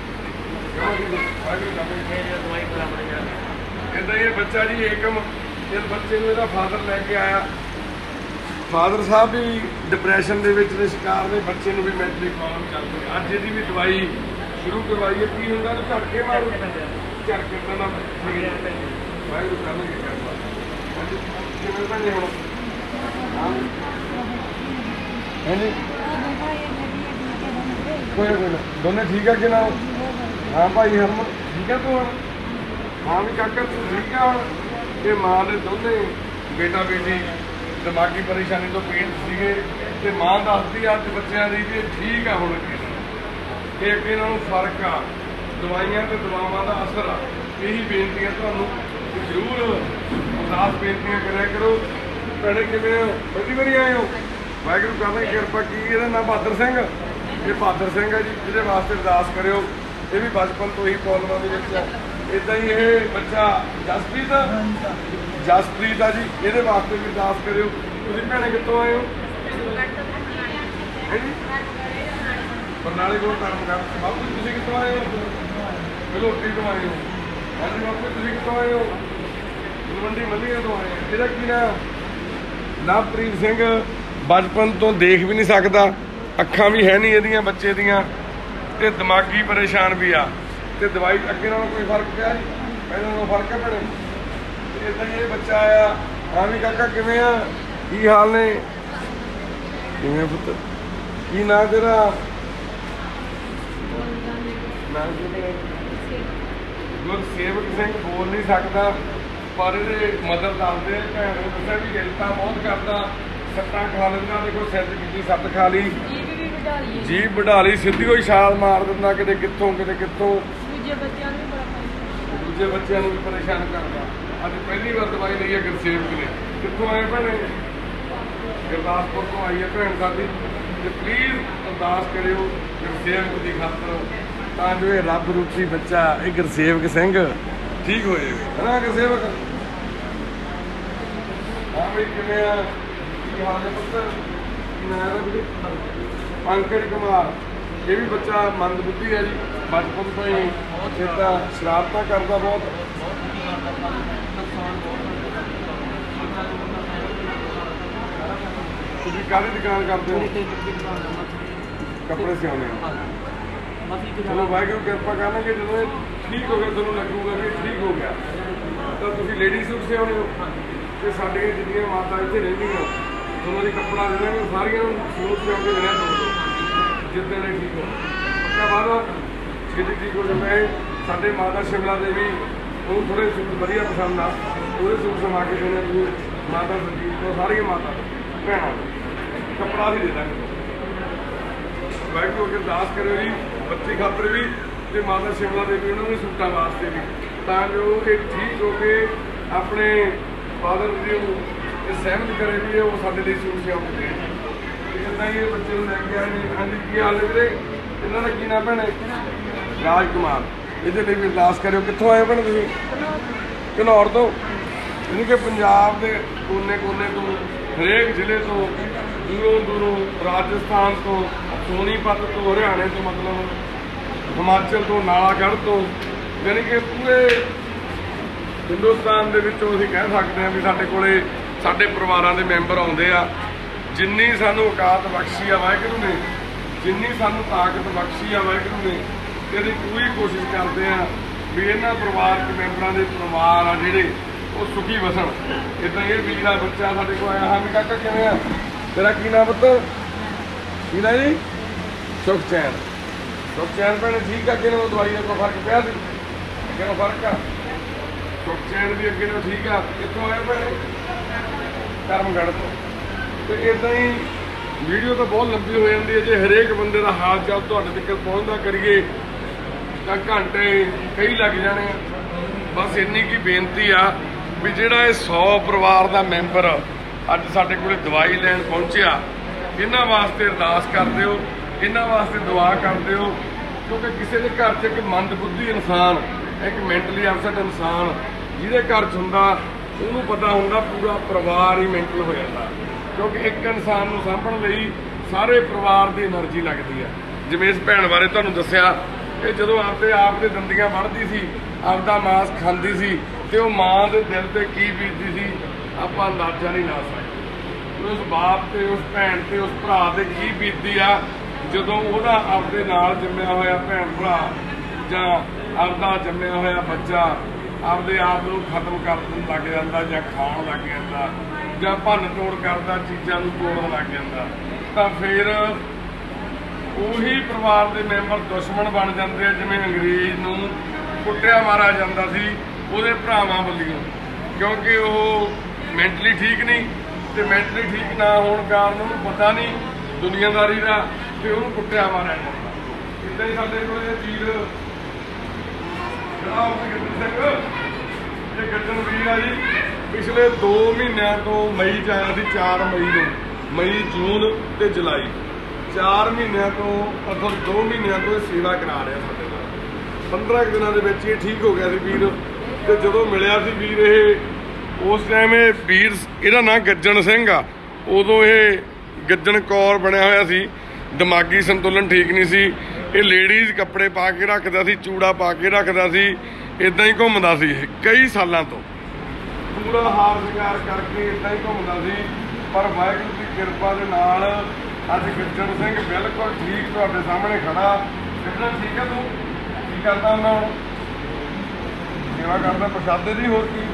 ਕਹਿੰਦਾ ਇਹ ਬੱਚਾ ਜੀ ਏਕਮ, ਇਸ ਬੱਚੇ ਨੂੰ ਇਹਦਾ ਫਾਦਰ ਲੈ ਕੇ ਆਇਆ। ਫਾਦਰ ਸਾਹਿਬ ਵੀ ਡਿਪਰੈਸ਼ਨ ਦੇ ਵਿੱਚ ਨੇ, ਸ਼ਿਕਾਰ ਨੇ, ਬੱਚੇ ਨੂੰ ਵੀ ਮੈਂਟਲੀ ਪ੍ਰੋਬਲਮ ਚੱਲਦੀ ਹੈ। ਅੱਜ ਇਹਦੀ ਵੀ ਦਵਾਈ ਸ਼ੁਰੂ ਕਰਵਾਈ ਹੈ। ਕੀ ਹੁੰਦਾ ਤਾਂ ਝਟਕੇ ਮਾਰੋ, ਝਟਕੇ ਤਾਂ ਵਾਹਿਗੁਰੂ ਕਰਨਗੇ ਕਿਰਪਾ। ਕਿਵੇਂ ਬਣੇ ਹੁਣ? ਹਾਂਜੀ ਕੋਈ ਨਾ ਦੋਨੇ ਠੀਕ ਆ ਕਿ ਨਾ? ਹਾਂ ਭਾਈ ਹਰਮਨ ਠੀਕ ਆ ਤੂੰ ਹੁਣ? ਹਾਂ ਵੀ ਕਾਕਾ ਤੂੰ ਠੀਕ ਆ ਹੁਣ? ਇਹ ਮਾਂ ਦੇ ਦੋਨੇ ਬੇਟਾ ਬੇਟੀ ਦਿਮਾਗੀ ਪਰੇਸ਼ਾਨੀ ਤੋਂ ਪੀੜਤ ਸੀਗੇ ਤੇ ਮਾਂ ਦੱਸਦੀ ਅੱਜ ਬੱਚਿਆਂ ਦੀ ਵੀ ਠੀਕ ਆ ਹੁਣ, ਇਹ ਅੱਗੇ ਨਾਲੋਂ ਫਰਕ ਆ, ਦਵਾਈਆਂ ਤੇ ਦਵਾਵਾਂ ਦਾ ਅਸਰ ਆ। ਇਹੀ ਬੇਨਤੀਆਂ ਤੁਹਾਨੂੰ ਜ਼ਰੂਰ ਅਰਦਾਸ ਬੇਨਤੀਆਂ ਕਰਿਆ ਕਰੋ। ਭੈਣੇ ਕਿਵੇਂ ਹੋ? ਪਹਿਲੀ ਵਾਰੀ ਆਏ ਹੋ? ਵਾਹਿਗੁਰੂ ਕਰਨਾ ਕਿਰਪਾ। ਕੀ ਇਹਦਾ ਨਾਮ? ਬਹਾਦਰ ਸਿੰਘ। ਇਹ ਬਹਾਦਰ ਸਿੰਘ ਹੈ ਜੀ, ਜਿਹਦੇ ਵਾਸਤੇ ਅਰਦਾਸ ਕਰਿਓ। ਇਹ ਵੀ ਬਚਪਨ ਤੋਂ ਹੀ ਪ੍ਰੋਬਲਮਾਂ ਦੇ ਵਿੱਚ ਹੈ। ਇੱਦਾਂ ਹੀ ਇਹ ਬੱਚਾ ਜਸਪ੍ਰੀਤ ਆ ਜੀ, ਇਹਦੇ ਵਾਸਤੇ ਵੀ ਅਰਦਾਸ ਕਰਿਓ। ਤੁਸੀਂ ਭੈਣੇ ਕਿੱਥੋਂ ਆਏ ਹੋ? ਬਰਨਾਲੇ ਕੋਲ ਧਰਮਗੜ੍ਹ। ਬਾਪੂ ਜੀ ਤੁਸੀਂ ਕਿੱਥੋਂ ਆਏ ਹੋ? ਬਿਲੋਟੀ ਤੋਂ ਆਏ ਹੋ? ਹਾਂਜੀ ਬਾਪੂ ਤੁਸੀਂ ਕਿੱਥੋਂ ਆਏ ਹੋ? ਤਲਵੰਡੀ ਮੱਲੀਆਂ ਤੋਂ ਆਏ ਹੋ। ਇਹਦਾ ਕੀ ਨਾਮ? ਨਵਪ੍ਰੀਤ ਸਿੰਘ। ਬਚਪਨ ਤੋਂ ਦੇਖ ਵੀ ਨਹੀਂ ਸਕਦਾ, ਅੱਖਾਂ ਵੀ ਹੈ ਨਹੀਂ ਇਹਦੀਆਂ ਬੱਚੇ ਦੀਆਂ, ਤੇ ਦਿਮਾਗੀ ਪਰੇਸ਼ਾਨ ਵੀ ਆ। ਤੇ ਦਵਾਈ ਅੱਗੇ ਨਾਲੋਂ ਕੋਈ ਫਰਕ ਪਿਆ ਜੀ? ਪਹਿਲਾਂ ਨਾਲੋਂ ਫਰਕ ਹੈ ਭੈਣੇ? ਇੱਦਾਂ ਹੀ ਇਹ ਬੱਚਾ ਆਇਆ। ਹਾਂ ਵੀ ਕਾਕਾ ਕਿਵੇਂ ਆ? ਕੀ ਹਾਲ ਨੇ? ਕਿਵੇਂ ਪੁੱਤ? ਕੀ ਨਾਂ ਤੇਰਾ? ਗੁਰਸੇਵਕ ਸਿੰਘ। ਬੋਲ ਨਹੀਂ ਸਕਦਾ ਪਰ ਇਹਦੇ ਮਦਰ ਦੱਸਦੇ ਭੈਣ ਨੂੰ ਦੱਸਿਆ ਵੀ ਗਿਲਤਾ ਬਹੁਤ ਕਰਦਾ, ਸੱਟਾਂ ਖਾ ਲੈਂਦਾ। ਦੇਖੋ ਸਿਰ 'ਚ ਕਿੰਨੀ ਸੱਟ ਖਾ ਲਈ, ਜੀਭ ਵਢਾ ਲਈ, ਸਿੱਧੀ ਹੋਈ ਛਾਲ ਮਾਰ ਦਿੰਦਾ, ਕਿਤੇ ਕਿੱਥੋਂ ਕਿਤੇ ਕਿੱਥੋਂ। ਦੂਜੇ ਬੱਚਿਆਂ ਨੂੰ ਵੀ ਪਰੇਸ਼ਾਨ ਕਰਦਾ। ਅੱਜ ਪਹਿਲੀ ਵਾਰ ਦਵਾਈ ਲਈ ਹੈ ਗੁਰਸੇਵਕ ਨੇ। ਕਿੱਥੋਂ ਆਏ ਭੈਣੇ? ਗੁਰਦਾਸਪੁਰ ਤੋਂ ਆਈ ਹੈ ਭੈਣ ਸਾਡੀ। ਤੇ ਪਲੀਜ਼ ਅਰਦਾਸ ਕਰਿਓ ਗੁਰਸੇਵਕ ਦੀ ਖਾਤਰ ਤਾਂ ਜੋ ਇਹ ਰੱਬ ਰੂਪੀ ਬੱਚਾ, ਇਹ ਗੁਰਸੇਵਕ ਸਿੰਘ ਠੀਕ ਹੋ ਜਾਵੇ, ਹੈ ਨਾ ਗੁਰਸੇਵਕ? ਹਾਂ ਵੀ ਕਿਵੇਂ ਆ? ਕੀ ਹਾਲ ਹੈ ਪੁੱਤਰ? ਕੀ ਨਾਂ ਹੈ ਵੀਰੇ? ਪੰਕਜ ਕੁਮਾਰ। ਇਹ ਵੀ ਬੱਚਾ ਮੰਦਬੁੱਧੀ ਹੈ ਜੀ, ਬਚਪਨ ਤੋਂ ਹੀ ਜਿੱਦਾਂ ਸ਼ਰਾਰਤਾਂ ਕਰਦਾ ਬਹੁਤ। ਤੁਸੀਂ ਕਾਹਦੀ ਦੁਕਾਨ ਕਰਦੇ ਹੋ? ਕੱਪੜੇ ਸਿਆਉਂਦੇ ਹੋ? ਚਲੋ ਵਾਹਿਗੁਰੂ ਕਿਰਪਾ ਕਰਨਗੇ। ਜਦੋਂ ਇਹ ਠੀਕ ਹੋ ਗਿਆ ਤੁਹਾਨੂੰ ਲੱਗੂਗਾ ਵੀ ਠੀਕ ਹੋ ਗਿਆ ਤਾਂ ਤੁਸੀਂ ਲੇਡੀ ਸੂਟ ਸਿਆਉਂਦੇ ਹੋ। ਤੇ ਸਾਡੀਆਂ ਜਿੰਨੀਆਂ ਮਾਤਾ ਇੱਥੇ ਰਹਿੰਦੀਆਂ ਉਹਨਾਂ ਦੀ ਕੱਪੜਾ ਦੇ ਦਾਂਗੇ, ਸਾਰੀਆਂ ਨੂੰ ਸੂਟ ਸਿਉਂ ਕੇ ਦੇਣਾ ਤੁਹਾਨੂੰ ਜਿੱਦਾਂ ਦੇ ਠੀਕ ਹੋ। ਪੱਕਾ ਬਾਅਦ ਛੇਤੀ ਠੀਕ ਹੋ ਜਾਂਦਾ ਹੈ। ਸਾਡੇ ਮਾਤਾ ਸ਼ਿਮਲਾ ਦੇ ਵੀ ਉਹ ਥੋੜ੍ਹੇ ਸੂਟ ਵਧੀਆ ਪਸੰਦ ਆ, ਉਹਦੇ ਸੂਟ ਸਮਾ ਕੇ ਦੇਣੇ ਤੁਸੀਂ ਮਾਤਾ ਸੰਜੀਤ ਤੋਂ, ਸਾਰੀਆਂ ਮਾਤਾ ਭੈਣਾਂ ਕੱਪੜਾ ਵੀ ਦੇ ਦਾਂਗੇ। ਵਾਹਿਗੁਰੂ ਅੱਗੇ ਅਰਦਾਸ ਕਰਿਓ ਜੀ ਬੱਚੀ ਖਾਤਰ ਵੀ ਤੇ ਮਾਤਾ ਸ਼ਿਮਲਾ ਦੇ ਵੀ, ਉਹਨਾਂ ਦੇ ਸੂਟਾਂ ਵਾਸਤੇ ਵੀ, ਤਾਂ ਜੋ ਇਹ ਠੀਕ ਹੋ ਕੇ ਆਪਣੇ ਫਾਦਰ ਜੀ ਨੂੰ ਇਹ ਸਹਿਮਤ ਕਰੇ ਵੀ ਉਹ ਸਾਡੇ ਲਈ ਸੂਟ ਸਿਉਂ ਕੇ ਦੇਣ। ਇੱਦਾਂ ਹੀ ਇਹ ਬੱਚੇ ਨੂੰ ਲੈ ਕੇ ਆਏ ਨੇ। ਹਾਂਜੀ ਕੀ ਹਾਲ ਹੈ ਵੀਰੇ? ਇਹਨਾਂ ਦਾ ਕੀ ਨਾਮ ਭੈਣੇ? ਰਾਜ ਕੁਮਾਰ। ਇਹਦੇ ਲਈ ਵੀ ਅਰਦਾਸ ਕਰਿਓ। ਕਿੱਥੋਂ ਆਏ ਭੈਣੇ ਤੁਸੀਂ? ਘਨੌਰ ਤੋਂ। ਯਾਨੀ ਕਿ ਪੰਜਾਬ ਦੇ ਕੋਨੇ ਕੋਨੇ ਤੋਂ, ਹਰੇਕ ਜ਼ਿਲ੍ਹੇ ਤੋਂ, ਦੂਰੋਂ ਦੂਰੋਂ, ਰਾਜਸਥਾਨ ਤੋਂ, ਸੋਨੀਪਤ ਤੋਂ, ਹਰਿਆਣੇ ਤੋਂ, ਮਤਲਬ ਹਿਮਾਚਲ ਤੋਂ, ਨਾਲਾਗੜ੍ਹ ਤੋਂ, ਯਾਨੀ ਕਿ ਪੂਰੇ ਹਿੰਦੁਸਤਾਨ ਦੇ ਵਿੱਚੋਂ ਅਸੀਂ ਕਹਿ ਸਕਦੇ ਹਾਂ ਵੀ ਸਾਡੇ ਕੋਲੇ ਸਾਡੇ ਪਰਿਵਾਰਾਂ ਦੇ ਮੈਂਬਰ ਆਉਂਦੇ ਆ। ਜਿੰਨੀ ਸਾਨੂੰ ਔਕਾਤ ਬਖਸ਼ੀ ਆ ਵਾਹਿਗੁਰੂ ਨੇ, ਜਿੰਨੀ ਸਾਨੂੰ ਤਾਕਤ ਬਖਸ਼ੀ ਆ ਵਾਹਿਗੁਰੂ ਨੇ, ਇਹਦੀ ਪੂਰੀ ਕੋਸ਼ਿਸ਼ ਕਰਦੇ ਆ ਵੀ ਇਹਨਾਂ ਪਰਿਵਾਰਕ ਮੈਂਬਰਾਂ ਦੇ ਪਰਿਵਾਰ ਆ ਜਿਹੜੇ ਉਹ ਸੁਖੀ ਵਸਣ। ਇੱਦਾਂ ਇਹ ਵੀਰ ਦਾ ਬੱਚਾ ਸਾਡੇ ਕੋਲ ਆਇਆ। ਹਾਂ ਵੀ ਕਾਕਾ ਕਿਵੇਂ ਆ? ਤੇਰਾ ਕੀ ਨਾਮ ਪੁੱਤ? ਕੀ ਨਾ ਜੀ? ਸੁਖਚੈਨ। ਸੁਖਚੈਨ ਭੈਣੇ ਠੀਕ ਆ? ਅੱਗੇ ਨੂੰ ਦਵਾਈ ਦਾ ਕੋਈ ਫਰਕ ਪਿਆ ਸੀ? ਅੱਗੇ ਨੂੰ ਫਰਕ ਆ? ਸੁਖਚੈਨ ਵੀ ਅੱਗੇ ਨੂੰ ਠੀਕ ਆ। ਕਿੱਥੋਂ ਆਏ ਭੈਣੇ? ਧਰਮਗੜ੍ਹ ਤੋਂ। ਤੇ ਇੱਦਾਂ ਹੀ ਵੀਡੀਓ ਤਾਂ ਬਹੁਤ ਲੰਬੀ ਹੋ ਜਾਂਦੀ ਹੈ। ਜੇ ਹਰੇਕ ਬੰਦੇ ਦਾ ਹਾਲ ਚਾਲ ਤੁਹਾਡੇ ਤੱਕ ਪਹੁੰਚਦਾ ਕਰੀਏ ਤਾਂ ਘੰਟੇ ਕਈ ਲੱਗ ਜਾਣੇ ਆ। बस इन्नी की बेनती आ भी जिहड़ा ये 100 परिवार का मैंबर अज साडे कोले दवाई लैण पहुंचिया, इन्हां वास्ते अरदास कर दिओ, इन्हां वास्ते दुआ कर दिओ, क्योंकि किसी के घर च एक मंदबुद्धि इंसान, एक मैंटली अपसैट इंसान जिहदे घर च हुंदा ਉਹਨੂੰ पता ਹੁੰਦਾ पूरा परिवार ही मैंटल हो जाता, क्योंकि एक इंसान ਨੂੰ ਸਾਂਭਣ ਲਈ ਸਾਰੇ ਪਰਿਵਾਰ ਦੀ એનર્ਜੀ ਲੱਗਦੀ ਹੈ। ਜਿਵੇਂ ਇਸ ਭੈਣ ਬਾਰੇ ਤੁਹਾਨੂੰ ਦੱਸਿਆ ਕਿ ਜਦੋਂ ਆਪਦੇ ਆਪ ਦੇ ਦੰਦੀਆਂ ਵੜਦੀ ਸੀ, ਆਪਦਾ ਮਾਸ ਖਾਂਦੀ ਸੀ, ਤੇ ਉਹ ਮਾਂ ਦੇ ਦਿਲ ਤੇ ਕੀ ਬੀਤਦੀ ਸੀ ਆਪਾਂ ਅੰਦਾਜ਼ਾ ਨਹੀਂ ਲਾ ਸਕਦੇ। ਉਸ ਬਾਪ ਤੇ ਉਸ ਭੈਣ ਤੇ ਉਸ ਭਰਾ ਤੇ ਕੀ ਬੀਤਦੀ ਆ ਜਦੋਂ ਉਹਦਾ ਆਪਦੇ ਨਾਲ ਜੰਮਿਆ ਹੋਇਆ ਭੈਣ ਭਰਾ ਜਾਂ ਆਪਦਾ ਜੰਮਿਆ ਹੋਇਆ ਬੱਚਾ ਆਪਦੇ ਆਪ ਨੂੰ ਖਤਮ ਕਰਨ ਲੱਗ ਜਾਂਦਾ ਜਾਂ ਖਾਣ ਲੱਗ ਜਾਂਦਾ ਜਾਂ ਭੰਨ ਤੋੜ ਕਰਦਾ, ਚੀਜ਼ਾਂ ਨੂੰ ਤੋੜਨ ਲੱਗ ਜਾਂਦਾ, ਤਾਂ ਫਿਰ ਉਹੀ ਪਰਿਵਾਰ ਦੇ ਮੈਂਬਰ ਦੁਸ਼ਮਣ ਬਣ ਜਾਂਦੇ ਆ। ਜਿਵੇਂ ਅੰਗਰੇਜ਼ ਨੂੰ ਕੁੱਟਿਆ ਮਾਰਿਆ ਜਾਂਦਾ ਸੀ ਉਹਦੇ ਭਰਾਵਾਂ ਵੱਲੋਂ, ਕਿਉਂਕਿ ਉਹ ਮੈਂਟਲੀ ਠੀਕ ਨਹੀਂ, ਤੇ ਮੈਂਟਲੀ ਠੀਕ ਨਾ ਹੋਣ ਕਾਰਨ ਉਹਨੂੰ ਪਤਾ ਨਹੀਂ ਦੁਨੀਆਦਾਰੀ ਦਾ, ਤੇ ਉਹਨੂੰ ਕੁੱਟਿਆ ਮਾਰਿਆ ਜਾਂਦਾ। ਇੱਦਾਂ ਹੀ ਸਾਡੇ ਕੋਲ ਇਹ ਵੀਰ ਇਹ ਗੱਜਣ ਵੀਰ ਆ ਜੀ, ਪਿਛਲੇ 2 ਮਹੀਨਿਆਂ ਤੋਂ ਮਈ 'ਚ ਆਇਆ ਸੀ, 4 ਮਈ ਨੂੰ, ਮਈ, ਜੂਨ ਤੇ ਜੁਲਾਈ, 4 ਮਹੀਨਿਆਂ ਤੋਂ ਅਸਲ 2 ਮਹੀਨਿਆਂ ਤੋਂ ਇਹ ਸੇਵਾ ਕਰਾ ਰਿਹਾ ਸਾਡੇ ਨਾਲ। 15 ਦਿਨਾਂ ਦੇ ਵਿੱਚ ਇਹ ਠੀਕ ਹੋ ਗਿਆ ਸੀ ਵੀਰ। ਤੇ ਜਦੋਂ ਮਿਲਿਆ ਸੀ ਵੀਰ ਇਹ ਉਸ ਟਾਈਮ ਇਹ ਵੀਰ, ਇਹਦਾ ਨਾਂ ਗੱਜਣ ਸਿੰਘ ਆ, ਉਦੋਂ ਇਹ ਗੱਜਣ ਕੌਰ ਬਣਿਆ ਹੋਇਆ ਸੀ, ਦਿਮਾਗੀ ਸੰਤੁਲਨ ਠੀਕ ਨਹੀਂ ਸੀ। ਇਹ ਲੇਡੀਜ਼ ਕੱਪੜੇ ਪਾ ਕੇ ਰੱਖਦਾ ਸੀ, ਚੂੜਾ ਪਾ ਕੇ ਰੱਖਦਾ ਸੀ, ਇੱਦਾਂ ਹੀ ਘੁੰਮਦਾ ਸੀ ਇਹ ਕਈ ਸਾਲਾਂ ਤੋਂ, ਪੂਰਾ ਹਾਰ ਸ਼ਿੰਗਾਰ ਕਰਕੇ ਇੱਦਾਂ ਹੀ ਘੁੰਮਦਾ ਸੀ। ਪਰ ਵਾਹਿਗੁਰੂ ਦੀ ਕਿਰਪਾ ਦੇ ਨਾਲ ਅੱਜ ਗੱਜਣ ਸਿੰਘ ਬਿਲਕੁਲ ਠੀਕ ਤੁਹਾਡੇ ਸਾਹਮਣੇ ਖੜਾ। ਗੱਜਣ ਠੀਕ ਹੈ? ਤੂੰ ਕੀ ਕਰਦਾ ਹੁੰਦਾ ਹੁਣ? ਸੇਵਾ ਕਰਦਾ ਪ੍ਰਸ਼ਾਦੇ ਦੀ। ਹੋਰ ਕੀ?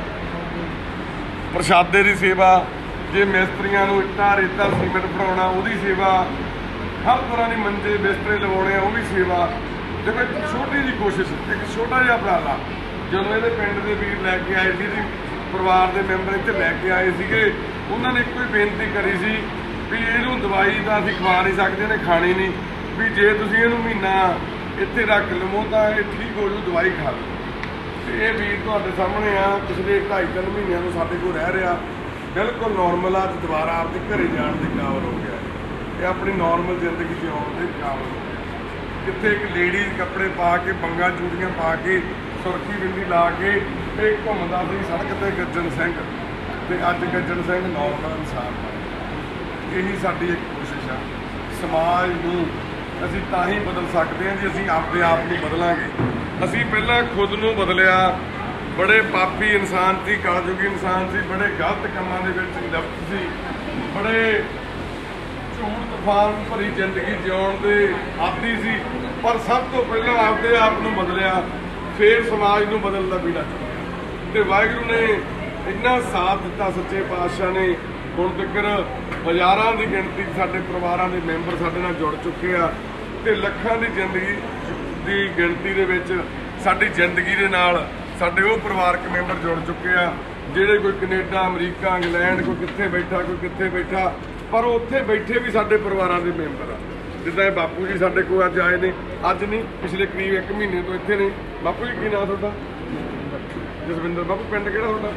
ਪ੍ਰਸ਼ਾਦੇ ਦੀ ਸੇਵਾ, ਜੇ ਮਿਸਤਰੀਆਂ ਨੂੰ ਇੱਟਾਂ ਰੇਤਾ ਸੀਮੈਂਟ ਬਣਾਉਣਾ ਉਹਦੀ ਸੇਵਾ, ਹਰ ਤਰ੍ਹਾਂ ਦੀ ਮੰਜੇ ਬਿਸਤਰੇ ਲਵਾਉਣੇ ਆ ਉਹ ਵੀ ਸੇਵਾ। ਦੇਖੋ ਇੱਕ ਛੋਟੀ ਜਿਹੀ ਕੋਸ਼ਿਸ਼, ਇੱਕ ਛੋਟਾ ਜਿਹਾ ਉਪਰਾਲਾ ਜਦੋਂ ਇਹਦੇ ਪਿੰਡ ਦੇ ਵੀਰ ਲੈ ਕੇ ਆਏ ਸੀ, ਪਰਿਵਾਰ ਦੇ ਮੈਂਬਰ ਇੱਥੇ ਲੈ ਕੇ ਆਏ ਸੀਗੇ, ਉਹਨਾਂ ਨੇ ਇੱਕੋ ਹੀ ਬੇਨਤੀ ਕਰੀ ਸੀ ਵੀ ਇਹਨੂੰ ਦਵਾਈ ਤਾਂ ਅਸੀਂ ਖਵਾ ਨਹੀਂ ਸਕਦੇ, ਇਹਨੇ ਖਾਣੀ ਨਹੀਂ, ਵੀ ਜੇ ਤੁਸੀਂ ਇਹਨੂੰ ਮਹੀਨਾ ਇੱਥੇ ਰੱਖ ਲਵੋ ਤਾਂ ਇਹ ਠੀਕ ਹੋ ਜੂ, ਦਵਾਈ ਖਾ ਲਓ। ਤੇ ਇਹ ਵੀਰ ਤੁਹਾਡੇ ਸਾਹਮਣੇ ਆ, ਪਿਛਲੇ 2.5-3 ਮਹੀਨਿਆਂ ਤੋਂ ਸਾਡੇ ਕੋਲ ਰਹਿ ਰਿਹਾ, ਬਿਲਕੁਲ ਨੋਰਮਲ ਆ, ਅੱਜ ਦੁਬਾਰਾ ਆਪਦੇ ਘਰੇ ਜਾਣ ਦੇ ਕਾਬਲ ਹੋ ਗਿਆ, ਇਹ ਆਪਣੀ ਨੋਰਮਲ ਜ਼ਿੰਦਗੀ ਜਿਉਣ ਦੇ ਕਾਬਲ ਹੋ ਗਿਆ। ਕਿੱਥੇ ਇੱਕ ਲੇਡੀਜ਼ ਕੱਪੜੇ ਪਾ ਕੇ, ਬੰਗਾ ਚੂੜੀਆਂ ਪਾ ਕੇ, ਸੁਰਖੀ ਬਿੰਦੀ ਲਾ ਕੇ ਇਹ ਘੁੰਮਦਾ ਸੀ ਸੜਕ ਤੇ ਗੱਜਣ ਸਿੰਘ, ਤੇ ਅੱਜ ਗੱਜਣ ਸਿੰਘ ਨੋਰਮਲ ਇਨਸਾਨ ਬਣ। ਇਹੀ ਸਾਡੀ ਇੱਕ ਕੋਸ਼ਿਸ਼ ਆ। ਸਮਾਜ ਨੂੰ ਅਸੀਂ ਤਾਂ ਹੀ ਬਦਲ ਸਕਦੇ ਹਾਂ ਜੇ ਅਸੀਂ ਆਪਦੇ ਆਪ ਨੂੰ ਬਦਲਾਂਗੇ। ਅਸੀਂ ਪਹਿਲਾਂ ਖੁਦ ਨੂੰ ਬਦਲਿਆ, ਬੜੇ ਪਾਪੀ ਇਨਸਾਨ ਸੀ, ਕਲਯੁਗੀ ਇਨਸਾਨ ਸੀ, ਬੜੇ ਗਲਤ ਕੰਮਾਂ ਦੇ ਵਿੱਚ ਲਿਪਤ ਸੀ, ਬੜੇ ਝੂਠ ਤੂਫਾਨ ਭਰੀ ਜ਼ਿੰਦਗੀ ਜਿਉਣ ਦੇ ਆਦੀ ਸੀ। ਪਰ ਸਭ ਤੋਂ ਪਹਿਲਾਂ ਆਪਦੇ ਆਪ ਨੂੰ ਬਦਲਿਆ, ਫਿਰ ਸਮਾਜ ਨੂੰ ਬਦਲਣ ਦਾ ਬੀੜਾ ਚੁੱਕਿਆ। ਤੇ ਵਾਹਿਗੁਰੂ ਨੇ ਇੰਨਾ ਸਾਥ ਦਿੱਤਾ, ਸੱਚੇ ਪਾਤਸ਼ਾਹ ਨੇ। ਹੁਣ ਤੱਕ ਹਜ਼ਾਰਾਂ ਦੀ ਗਿਣਤੀ ਸਾਡੇ ਪਰਿਵਾਰਾਂ ਦੇ ਮੈਂਬਰ ਸਾਡੇ ਨਾਲ ਜੁੜ ਚੁੱਕੇ ਆ, ਤੇ ਲੱਖਾਂ ਦੀ ਜ਼ਿੰਦਗੀ ਦੀ ਗਿਣਤੀ ਦੇ ਵਿੱਚ ਸਾਡੀ ਜ਼ਿੰਦਗੀ ਦੇ ਨਾਲ ਸਾਡੇ ਉਹ ਪਰਿਵਾਰਕ ਮੈਂਬਰ ਜੁੜ ਚੁੱਕੇ ਆ ਜਿਹੜੇ ਕੋਈ ਕੈਨੇਡਾ, ਅਮਰੀਕਾ, ਇੰਗਲੈਂਡ, ਕੋਈ ਕਿੱਥੇ ਬੈਠਾ, ਕੋਈ ਕਿੱਥੇ ਬੈਠਾ, ਪਰ ਉੱਥੇ ਬੈਠੇ ਵੀ ਸਾਡੇ ਪਰਿਵਾਰਾਂ ਦੇ ਮੈਂਬਰ ਆ। ਜਿੱਦਾਂ ਇਹ ਬਾਪੂ ਜੀ ਸਾਡੇ ਕੋਲ ਅੱਜ ਆਏ ਨੇ, ਅੱਜ ਨਹੀਂ ਪਿਛਲੇ ਕਰੀਬ 1 ਮਹੀਨੇ ਤੋਂ ਇੱਥੇ ਨੇ। ਬਾਪੂ ਜੀ ਕੀ ਨਾਮ ਤੁਹਾਡਾ? ਜਸਵਿੰਦਰ। ਬਾਪੂ ਪਿੰਡ ਕਿਹੜਾ ਤੁਹਾਡਾ?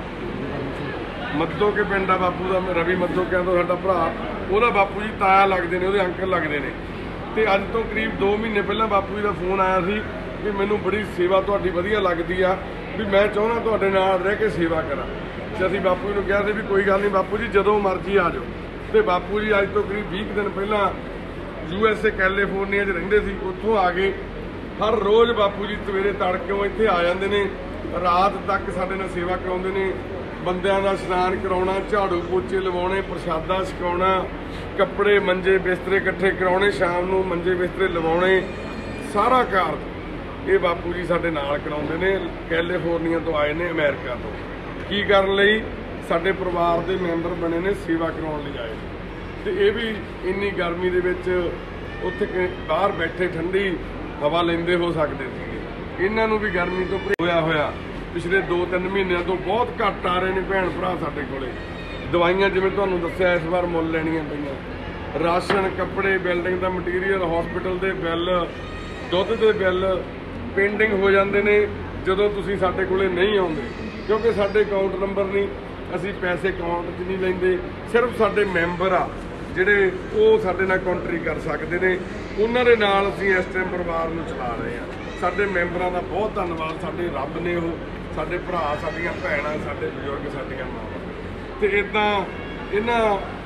ਮੱਧੋ ਕੇ ਪਿੰਡ ਆ ਬਾਪੂ ਦਾ, ਰਵੀ ਮੱਧੋ ਕਿਆਂ ਤੋਂ ਸਾਡਾ ਭਰਾ, ਉਹਦਾ ਬਾਪੂ ਜੀ ਤਾਇਆ ਲੱਗਦੇ ਨੇ, ਉਹਦੇ ਅੰਕਲ ਲੱਗਦੇ ਨੇ। ਤੇ ਅੱਜ ਤੋਂ ਕਰੀਬ 2 ਮਹੀਨੇ ਪਹਿਲਾਂ ਬਾਪੂ ਜੀ ਦਾ ਫੋਨ ਆਇਆ ਸੀ ਵੀ ਮੈਨੂੰ ਬੜੀ ਸੇਵਾ ਤੁਹਾਡੀ ਵਧੀਆ ਲੱਗਦੀ ਆ, ਵੀ ਮੈਂ ਚਾਹੁੰਦਾ ਤੁਹਾਡੇ ਨਾਲ ਰਹਿ ਕੇ ਸੇਵਾ ਕਰਾਂ। ਤੇ ਅਸੀਂ ਬਾਪੂ ਜੀ ਨੂੰ ਕਿਹਾ ਸੀ ਵੀ ਕੋਈ ਗੱਲ ਨਹੀਂ ਬਾਪੂ ਜੀ, ਜਦੋਂ ਮਰਜ਼ੀ ਆ ਜਾਓ। ਤੇ ਬਾਪੂ ਜੀ ਅੱਜ ਤੋਂ ਕਰੀਬ 20 ਦਿਨ ਪਹਿਲਾਂ USA ਕੈਲੀਫੋਰਨੀਆ 'ਚ ਰਹਿੰਦੇ ਸੀ, ਉੱਥੋਂ ਆ ਗਏ। ਹਰ ਰੋਜ਼ ਬਾਪੂ ਜੀ ਸਵੇਰੇ ਤੜਕਿਓਂ ਇੱਥੇ ਆ ਜਾਂਦੇ ਨੇ, ਰਾਤ ਤੱਕ ਸਾਡੇ ਨਾਲ ਸੇਵਾ ਕਰਾਉਂਦੇ ਨੇ। ਬੰਦਿਆਂ ਦਾ ਇਸ਼ਨਾਨ ਕਰਾਉਣਾ, ਝਾੜੂ ਪੋਚੇ ਲਵਾਉਣੇ, ਪ੍ਰਸ਼ਾਦਾ ਛਕਾਉਣਾ, ਕੱਪੜੇ ਮੰਜੇ ਬਿਸਤਰੇ ਇਕੱਠੇ ਕਰਾਉਣੇ, ਸ਼ਾਮ ਨੂੰ ਮੰਜੇ ਬਿਸਤਰੇ ਲਵਾਉਣੇ, ਸਾਰਾ ਕਾਰਜ ਇਹ ਬਾਪੂ ਜੀ ਸਾਡੇ ਨਾਲ ਕਰਾਉਂਦੇ ਨੇ। ਕੈਲੀਫੋਰਨੀਆ ਤੋਂ ਆਏ ਨੇ, ਅਮਰੀਕਾ ਤੋਂ। ਕੀ ਕਰਨ ਲਈ? ਸਾਡੇ ਪਰਿਵਾਰ ਦੇ ਮੈਂਬਰ ਬਣੇ ਨੇ, ਸੇਵਾ ਕਰਾਉਣ ਲਈ ਆਏ। ਤੇ ਇਹ ਵੀ ਇੰਨੀ ਗਰਮੀ ਦੇ ਵਿੱਚ ਉੱਥੇ ਬਾਹਰ ਬੈਠੇ ਠੰਡੀ ਹਵਾ ਲੈਂਦੇ ਹੋ ਸਕਦੇ ਸੀਗੇ। ਇਹਨਾਂ ਨੂੰ ਵੀ ਗਰਮੀ ਤੋਂ ਹੋਇਆ ਪਿਛਲੇ 2-3 ਮਹੀਨਿਆਂ ਤੋਂ ਬਹੁਤ ਘੱਟ ਆ ਰਹੇ ਨੇ ਭੈਣ ਭਰਾ ਸਾਡੇ ਕੋਲੇ। ਦਵਾਈਆਂ ਜਿਵੇਂ ਤੁਹਾਨੂੰ ਦੱਸਿਆ ਇਸ ਵਾਰ ਮੁੱਲ ਲੈਣੀਆਂ ਪਈਆਂ, ਰਾਸ਼ਨ, ਕੱਪੜੇ, ਬਿਲਡਿੰਗ ਦਾ ਮਟੀਰੀਅਲ, ਹਸਪੀਟਲ ਦੇ ਬਿੱਲ, ਦੁੱਧ ਦੇ ਬਿੱਲ ਪੇਂਡਿੰਗ ਹੋ ਜਾਂਦੇ ਨੇ। ਜਦੋਂ ਤੁਸੀਂ ਸਾਡੇ ਕੋਲੇ ਨਹੀਂ ਆਉਂਦੇ, ਕਿਉਂਕਿ ਸਾਡੇ ਅਕਾਊਂਟ ਨੰਬਰ ਨਹੀਂ, ਅਸੀਂ ਪੈਸੇ ਅਕਾਊਂਟ 'ਚ ਨਹੀਂ ਲੈਂਦੇ। ਸਿਰਫ ਸਾਡੇ ਮੈਂਬਰ ਆ ਜਿਹੜੇ ਉਹ ਸਾਡੇ ਨਾਲ ਕੰਟਰੀ ਕਰ ਸਕਦੇ ਨੇ, ਉਹਨਾਂ ਦੇ ਨਾਲ ਅਸੀਂ ਇਸ ਟਾਈਮ ਪਰਿਵਾਰ ਨੂੰ ਚਲਾ ਰਹੇ ਹਾਂ। ਸਾਡੇ ਮੈਂਬਰਾਂ ਦਾ ਬਹੁਤ ਧੰਨਵਾਦ। ਸਾਡੇ ਰੱਬ ਨੇ ਉਹ, ਸਾਡੇ ਭਰਾ, ਸਾਡੀਆਂ ਭੈਣਾਂ, ਸਾਡੇ ਬਜ਼ੁਰਗ, ਸਾਡੀਆਂ ਮਾਵਾਂ, ਤੇ ਇੱਦਾਂ ਇਹਨਾਂ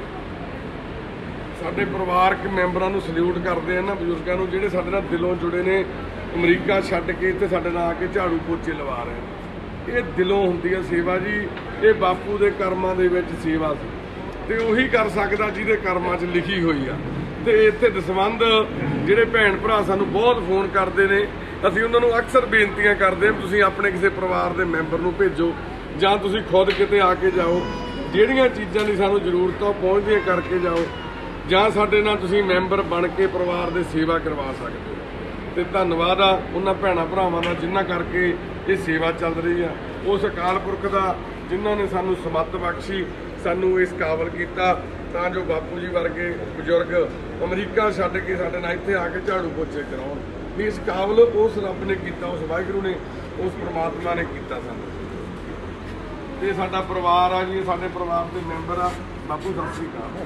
ਸਾਡੇ ਪਰਿਵਾਰਕ ਮੈਂਬਰਾਂ ਨੂੰ ਸਲੂਟ ਕਰਦੇ ਆ, ਇਹਨਾਂ ਬਜ਼ੁਰਗਾਂ ਨੂੰ ਜਿਹੜੇ ਸਾਡੇ ਨਾਲ ਦਿਲੋਂ ਜੁੜੇ ਨੇ। ਅਮਰੀਕਾ ਛੱਡ ਕੇ ਇੱਥੇ ਸਾਡੇ ਨਾਲ ਆ ਕੇ ਝਾੜੂ ਪੋਚੇ ਲਵਾ ਰਹੇ ਨੇ। ਇਹ ਦਿਲੋਂ ਹੁੰਦੀ ਹੈ ਸੇਵਾ ਜੀ। ਇਹ ਬਾਪੂ ਦੇ ਕਰਮਾਂ ਦੇ ਵਿੱਚ ਸੇਵਾ ਸੀ, ਤੇ ਉਹੀ ਕਰ ਸਕਦਾ ਜਿਹਦੇ ਕਰਮਾਂ 'ਚ ਲਿਖੀ ਹੋਈ ਆ। ਤੇ ਇੱਥੇ ਦਸਵੰਧ ਜਿਹੜੇ ਭੈਣ ਭਰਾ ਸਾਨੂੰ ਬਹੁਤ ਫੋਨ ਕਰਦੇ ਨੇ, ਅਸੀਂ ਉਹਨਾਂ ਨੂੰ ਅਕਸਰ ਬੇਨਤੀਆਂ ਕਰਦੇ ਹਾਂ ਤੁਸੀਂ ਆਪਣੇ ਕਿਸੇ ਪਰਿਵਾਰ ਦੇ ਮੈਂਬਰ ਨੂੰ ਭੇਜੋ, ਜਾਂ ਤੁਸੀਂ ਖੁਦ ਕਿਤੇ ਆ ਕੇ ਜਾਓ। ਜਿਹੜੀਆਂ ਚੀਜ਼ਾਂ ਦੀ ਸਾਨੂੰ ਜ਼ਰੂਰਤ ਆ ਉਹ ਪਹੁੰਚਦੀਆਂ ਕਰਕੇ ਜਾਓ, ਜਾਂ ਸਾਡੇ ਨਾਲ ਤੁਸੀਂ ਮੈਂਬਰ ਬਣ ਕੇ ਪਰਿਵਾਰ ਦੇ ਸੇਵਾ ਕਰਵਾ ਸਕਦੇ ਹੋ। ਤੇ ਧੰਨਵਾਦ ਆ ਉਹਨਾਂ ਭੈਣਾਂ ਭਰਾਵਾਂ ਦਾ ਜਿਨ੍ਹਾਂ ਕਰਕੇ ਇਹ ਸੇਵਾ ਚੱਲ ਰਹੀ ਆ। ਉਸ ਅਕਾਲ ਪੁਰਖ ਦਾ ਜਿਨ੍ਹਾਂ ਨੇ ਸਾਨੂੰ ਸਮੱਤ ਬਖਸ਼ੀ, ਸਾਨੂੰ ਇਸ ਕਾਬਲ ਕੀਤਾ ਤਾਂ ਜੋ ਬਾਪੂ ਜੀ ਵਰਗੇ ਬਜ਼ੁਰਗ ਅਮਰੀਕਾ ਛੱਡ ਕੇ ਸਾਡੇ ਨਾਲ ਇੱਥੇ ਆ ਕੇ ਝਾੜੂ ਪੋਚੇ ਕਰਾਉਣ। ਵੀ ਇਸ ਕਾਬਲ ਉਸ ਰੱਬ ਨੇ ਕੀਤਾ, ਉਸ ਵਾਹਿਗੁਰੂ ਨੇ, ਉਸ ਪ੍ਰਮਾਤਮਾ ਨੇ ਕੀਤਾ ਸਾਨੂੰ। ਤੇ ਸਾਡਾ ਪਰਿਵਾਰ ਆ ਜੀ, ਸਾਡੇ ਪਰਿਵਾਰ ਦੇ ਮੈਂਬਰ ਆ। ਬਾਪੂ ਸਤਿ ਸ਼੍ਰੀ ਅਕਾਲ।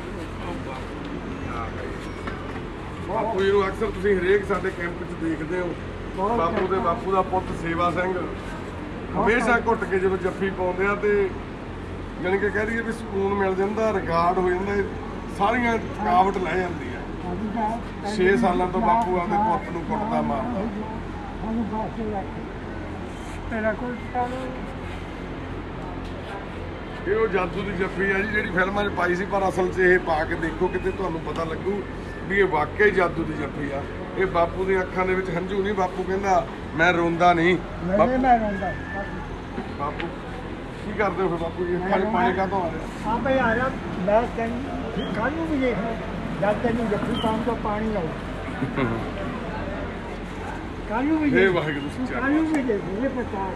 ਬਾਪੂ ਜੀ ਨੂੰ ਅਕਸਰ ਤੁਸੀਂ ਹਰੇਕ ਸਾਡੇ ਕੈਂਪ 'ਚ ਦੇਖਦੇ ਹੋ। ਬਾਪੂ ਦਾ ਪੁੱਤ ਸੇਵਾ ਸਿੰਘ ਹਮੇਸ਼ਾ ਘੁੱਟ ਕੇ ਜਦੋਂ ਜੱਫੀ ਪਾਉਂਦੇ ਆ ਤੇ ਜਾਣੀ ਕਿ ਕਹਿ ਦਈਏ ਵੀ ਸਕੂਨ ਮਿਲ ਜਾਂਦਾ, ਰਿਕਾਰਡ ਹੋ ਜਾਂਦਾ, ਸਾਰੀਆਂ ਥਕਾਵਟ ਲੈ ਜਾਂਦੀ ਹੈ। 6 ਸਾਲਾਂ ਤੋਂ ਬਾਪੂ ਆਪਦੇ ਪੁੱਤ ਨੂੰ ਕੁੱਟਦਾ ਮਾਰਦਾ। ਇਹ ਉਹ ਜਾਦੂ ਦੀ ਜੱਫੀ ਆ ਜੀ ਜਿਹੜੀ ਫਿਲਮਾਂ 'ਚ ਪਾਈ ਸੀ, ਪਰ ਅਸਲ 'ਚ ਇਹ ਪਾ ਕੇ ਦੇਖੋ ਕਿਤੇ ਤੁਹਾਨੂੰ ਪਤਾ ਲੱਗੂ ਵੀ ਇਹ ਵਾਕਿਆ ਹੀ ਜਾਦੂ ਦੀ ਜੱਫੀ ਆ। ਇਹ ਬਾਪੂ ਦੀਆਂ ਅੱਖਾਂ ਦੇ ਵਿੱਚ ਹੰਝੂ ਨਹੀਂ। ਬਾਪੂ ਕਹਿੰਦਾ ਮੈਂ ਰੋਂਦਾ ਨਹੀਂ। ਬਾਪੂ ਕੀ ਕਰਦੇ ਹੋ ਫਿਰ ਬਾਪੂ ਜੀ? ਅੱਖਾਂ 'ਚ ਪਾਣੀ ਕਾਹਤੋਂ ਆ ਰਿਹਾ? ਆਪੇ ਆ ਰਿਹਾ। ਮੈਂ ਤੈਨੂੰ ਕੱਲ ਨੂੰ ਵੀ ਦੇਖ ਜਦ ਤੈਨੂੰ ਜੱਫੀ ਪਾਉਣ ਤੋਂ ਪਾਣੀ ਆਉ ਕੱਲ ਨੂੰ ਵੀ ਇਹ ਵਾਹਿਗੁਰੂ ਸੱਚਾ ਕੱਲ ਨੂੰ ਵੀ ਦੇਖ ਇਹ ਪਤਾ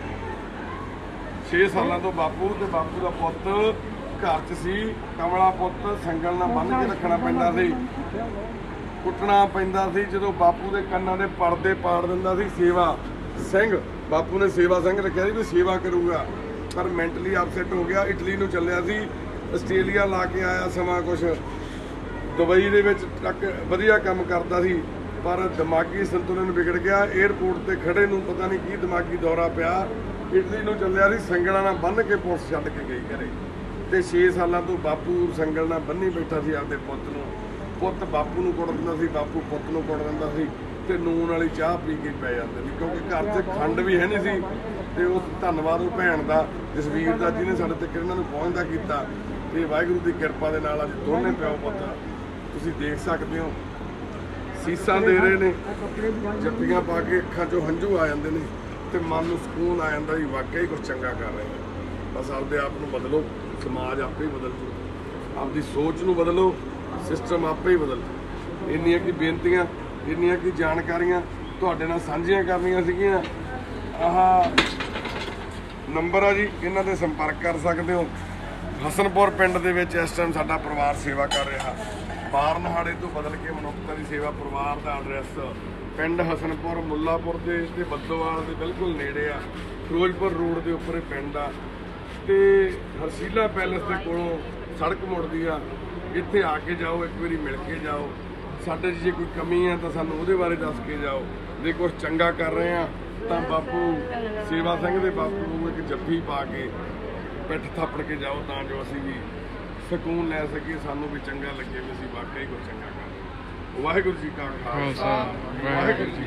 6 ਸਾਲਾਂ ਤੋਂ ਬਾਪੂ ਤੇ ਬਾਪੂ ਦਾ ਪੁੱਤ ਘਰ 'ਚ ਸੀ। ਕਮਲਾ ਪੁੱਤ ਸੰਗਲ ਨਾਲ ਬੰਨ੍ਹ ਕੇ ਰੱਖਣਾ ਪੈਂਦਾ ਸੀ, ਕੁੱਟਣਾ ਪੈਂਦਾ ਸੀ। ਜਦੋਂ ਬਾਪੂ ਦੇ ਕੰਨਾਂ ਦੇ ਪਰਦੇ ਪਾੜ ਦਿੰਦਾ ਸੀ ਸੇਵਾ ਸਿੰਘ, ਬਾਪੂ ਨੇ ਸੇਵਾ ਸਿੰਘ ਰੱਖਿਆ ਸੀ ਵੀ ਸੇਵਾ ਕਰੂਗਾ, ਪਰ ਮੈਂਟਲੀ ਅਪਸੈਟ ਹੋ ਗਿਆ। ਇਟਲੀ ਨੂੰ ਚੱਲਿਆ ਸੀ, ਆਸਟ੍ਰੇਲੀਆ ਲਾ ਕੇ ਆਇਆ ਸਮਾਂ ਕੁਛ, ਦੁਬਈ ਦੇ ਵਿੱਚ ਟਰੱਕ ਵਧੀਆ ਕੰਮ ਕਰਦਾ ਸੀ, ਪਰ ਦਿਮਾਗੀ ਸੰਤੁਲਨ ਵਿਗੜ ਗਿਆ। ਏਅਰਪੋਰਟ ਤੇ ਖੜੇ ਨੂੰ ਪਤਾ ਨਹੀਂ ਕੀ ਦਿਮਾਗੀ ਦੌਰਾ ਪਿਆ। ਇਟਲੀ ਨੂੰ ਚੱਲਿਆ ਸੀ, ਸੰਗਲਾਂ ਨਾਲ ਬੰਨ੍ਹ ਕੇ ਪੁਲਿਸ ਛੱਡ ਕੇ ਗਈ ਘਰੇ। ਤੇ 6 ਸਾਲਾਂ ਤੋਂ ਬਾਪੂ ਸੰਗਲ ਨਾਲ ਬੰਨ੍ਹੀ ਬੈਠਾ ਸੀ ਆਪਦੇ ਪੁੱਤ ਨੂੰ। ਪੁੱਤ ਬਾਪੂ ਨੂੰ ਕੁੱਟ ਦਿੰਦਾ ਸੀ, ਬਾਪੂ ਪੁੱਤ ਨੂੰ ਕੁੱਟ ਦਿੰਦਾ ਸੀ, ਤੇ ਨੂਨ ਵਾਲੀ ਚਾਹ ਪੀ ਕੇ ਪੈ ਜਾਂਦੇ ਸੀ, ਕਿਉਂਕਿ ਘਰ 'ਚ ਖੰਡ ਵੀ ਹੈ ਨਹੀਂ ਸੀ। ਤੇ ਉਸ ਧੰਨਵਾਦ ਉਹ ਭੈਣ ਦਾ, ਜਸਵੀਰ ਦਾ, ਜਿਹਨੇ ਸਾਡੇ ਤੱਕ ਇਹਨਾਂ ਨੂੰ ਪਹੁੰਚਦਾ ਕੀਤਾ। ਤੇ ਵਾਹਿਗੁਰੂ ਦੀ ਕਿਰਪਾ ਦੇ ਨਾਲ ਅੱਜ ਦੋਨੇ ਪਿਓ ਪੁੱਤ ਤੁਸੀਂ ਦੇਖ ਸਕਦੇ ਹੋ ਸੀਸਾਂ ਦੇ ਰਹੇ ਨੇ, ਜੱਫੀਆਂ ਪਾ ਕੇ ਅੱਖਾਂ 'ਚੋਂ ਹੰਝੂ ਆ ਜਾਂਦੇ ਨੇ ਤੇ ਮਨ ਨੂੰ ਸਕੂਨ ਆ ਜਾਂਦਾ ਵੀ ਵਾਕਿਆ ਹੀ ਕੁਝ ਚੰਗਾ ਕਰ ਰਹੇ ਨੇ। ਬਸ ਆਪਦੇ ਆਪ ਨੂੰ ਬਦਲੋ, ਸਮਾਜ ਆਪੇ ਹੀ ਬਦਲ ਜੂ। ਆਪਦੀ ਸੋਚ ਨੂੰ ਬਦਲੋ, ਸਿਸਟਮ ਆਪੇ ਹੀ ਬਦਲ ਜੂ। ਇੰਨੀਆਂ ਕੀ ਬੇਨਤੀਆਂ, ਇੰਨੀਆਂ ਕੀ ਜਾਣਕਾਰੀਆਂ ਤੁਹਾਡੇ ਨਾਲ ਸਾਂਝੀਆਂ ਕਰਨੀਆਂ ਸੀਗੀਆਂ। ਆਹ ਨੰਬਰ ਆ ਜੀ, ਇਹਨਾਂ ਤੇ ਸੰਪਰਕ ਕਰ ਸਕਦੇ ਹੋ। ਹਸਨਪੁਰ ਪਿੰਡ ਦੇ ਵਿੱਚ ਇਸ ਟਾਈਮ ਸਾਡਾ ਪਰਿਵਾਰ ਸੇਵਾ ਕਰ ਰਿਹਾ। ਬਾਰਨਹਾੜੇ ਤੋਂ ਬਦਲ ਕੇ ਮਨੁੱਖਤਾ ਦੀ ਸੇਵਾ ਪਰਿਵਾਰ ਦਾ ਐਡਰੈਸ ਪਿੰਡ ਹਸਨਪੁਰ, ਮੁੱਲਾਪੁਰ ਦੇ ਤੇ ਬੱਦੋਵਾਲ ਦੇ ਬਿਲਕੁਲ ਨੇੜੇ ਆ। ਫਿਰੋਜ਼ਪੁਰ ਰੋਡ ਦੇ ਉੱਪਰ ਇਹ ਪਿੰਡ ਆ ਤੇ ਹਰਸ਼ੀਲਾ ਪੈਲੇਸ ਦੇ ਕੋਲੋਂ ਸੜਕ ਮੁੜਦੀ ਆ। ਇੱਥੇ ਆ ਕੇ ਜਾਓ, ਇੱਕ ਵਾਰੀ ਮਿਲ ਕੇ ਜਾਓ। ਸਾਡੇ 'ਚ ਜੇ ਕੋਈ ਕਮੀ ਆ ਤਾਂ ਸਾਨੂੰ ਉਹਦੇ ਬਾਰੇ ਦੱਸ ਕੇ ਜਾਓ। ਜੇ ਕੁਝ ਚੰਗਾ ਕਰ ਰਹੇ ਆ ਤਾਂ ਬਾਪੂ ਸੇਵਾ ਸਿੰਘ ਦੇ ਬਾਪੂ ਨੂੰ ਇੱਕ ਜੱਫੀ ਪਾ ਕੇ ਪਿੱਠ ਥਾਪੜ ਕੇ ਜਾਓ, ਤਾਂ ਜੋ ਅਸੀਂ ਵੀ ਸਕੂਨ ਲੈ ਸਕੀਏ, ਸਾਨੂੰ ਵੀ ਚੰਗਾ ਲੱਗੇ ਵੀ ਅਸੀਂ ਵਾਕਿਆ ਹੀ ਕੁਝ ਚੰਗਾ ਕਰ ਰਹੇ। ਵਾਹਿਗੁਰੂ ਜੀ ਕਾ ਖਾਲਸਾ, ਵਾਹਿਗੁਰੂ ਜੀ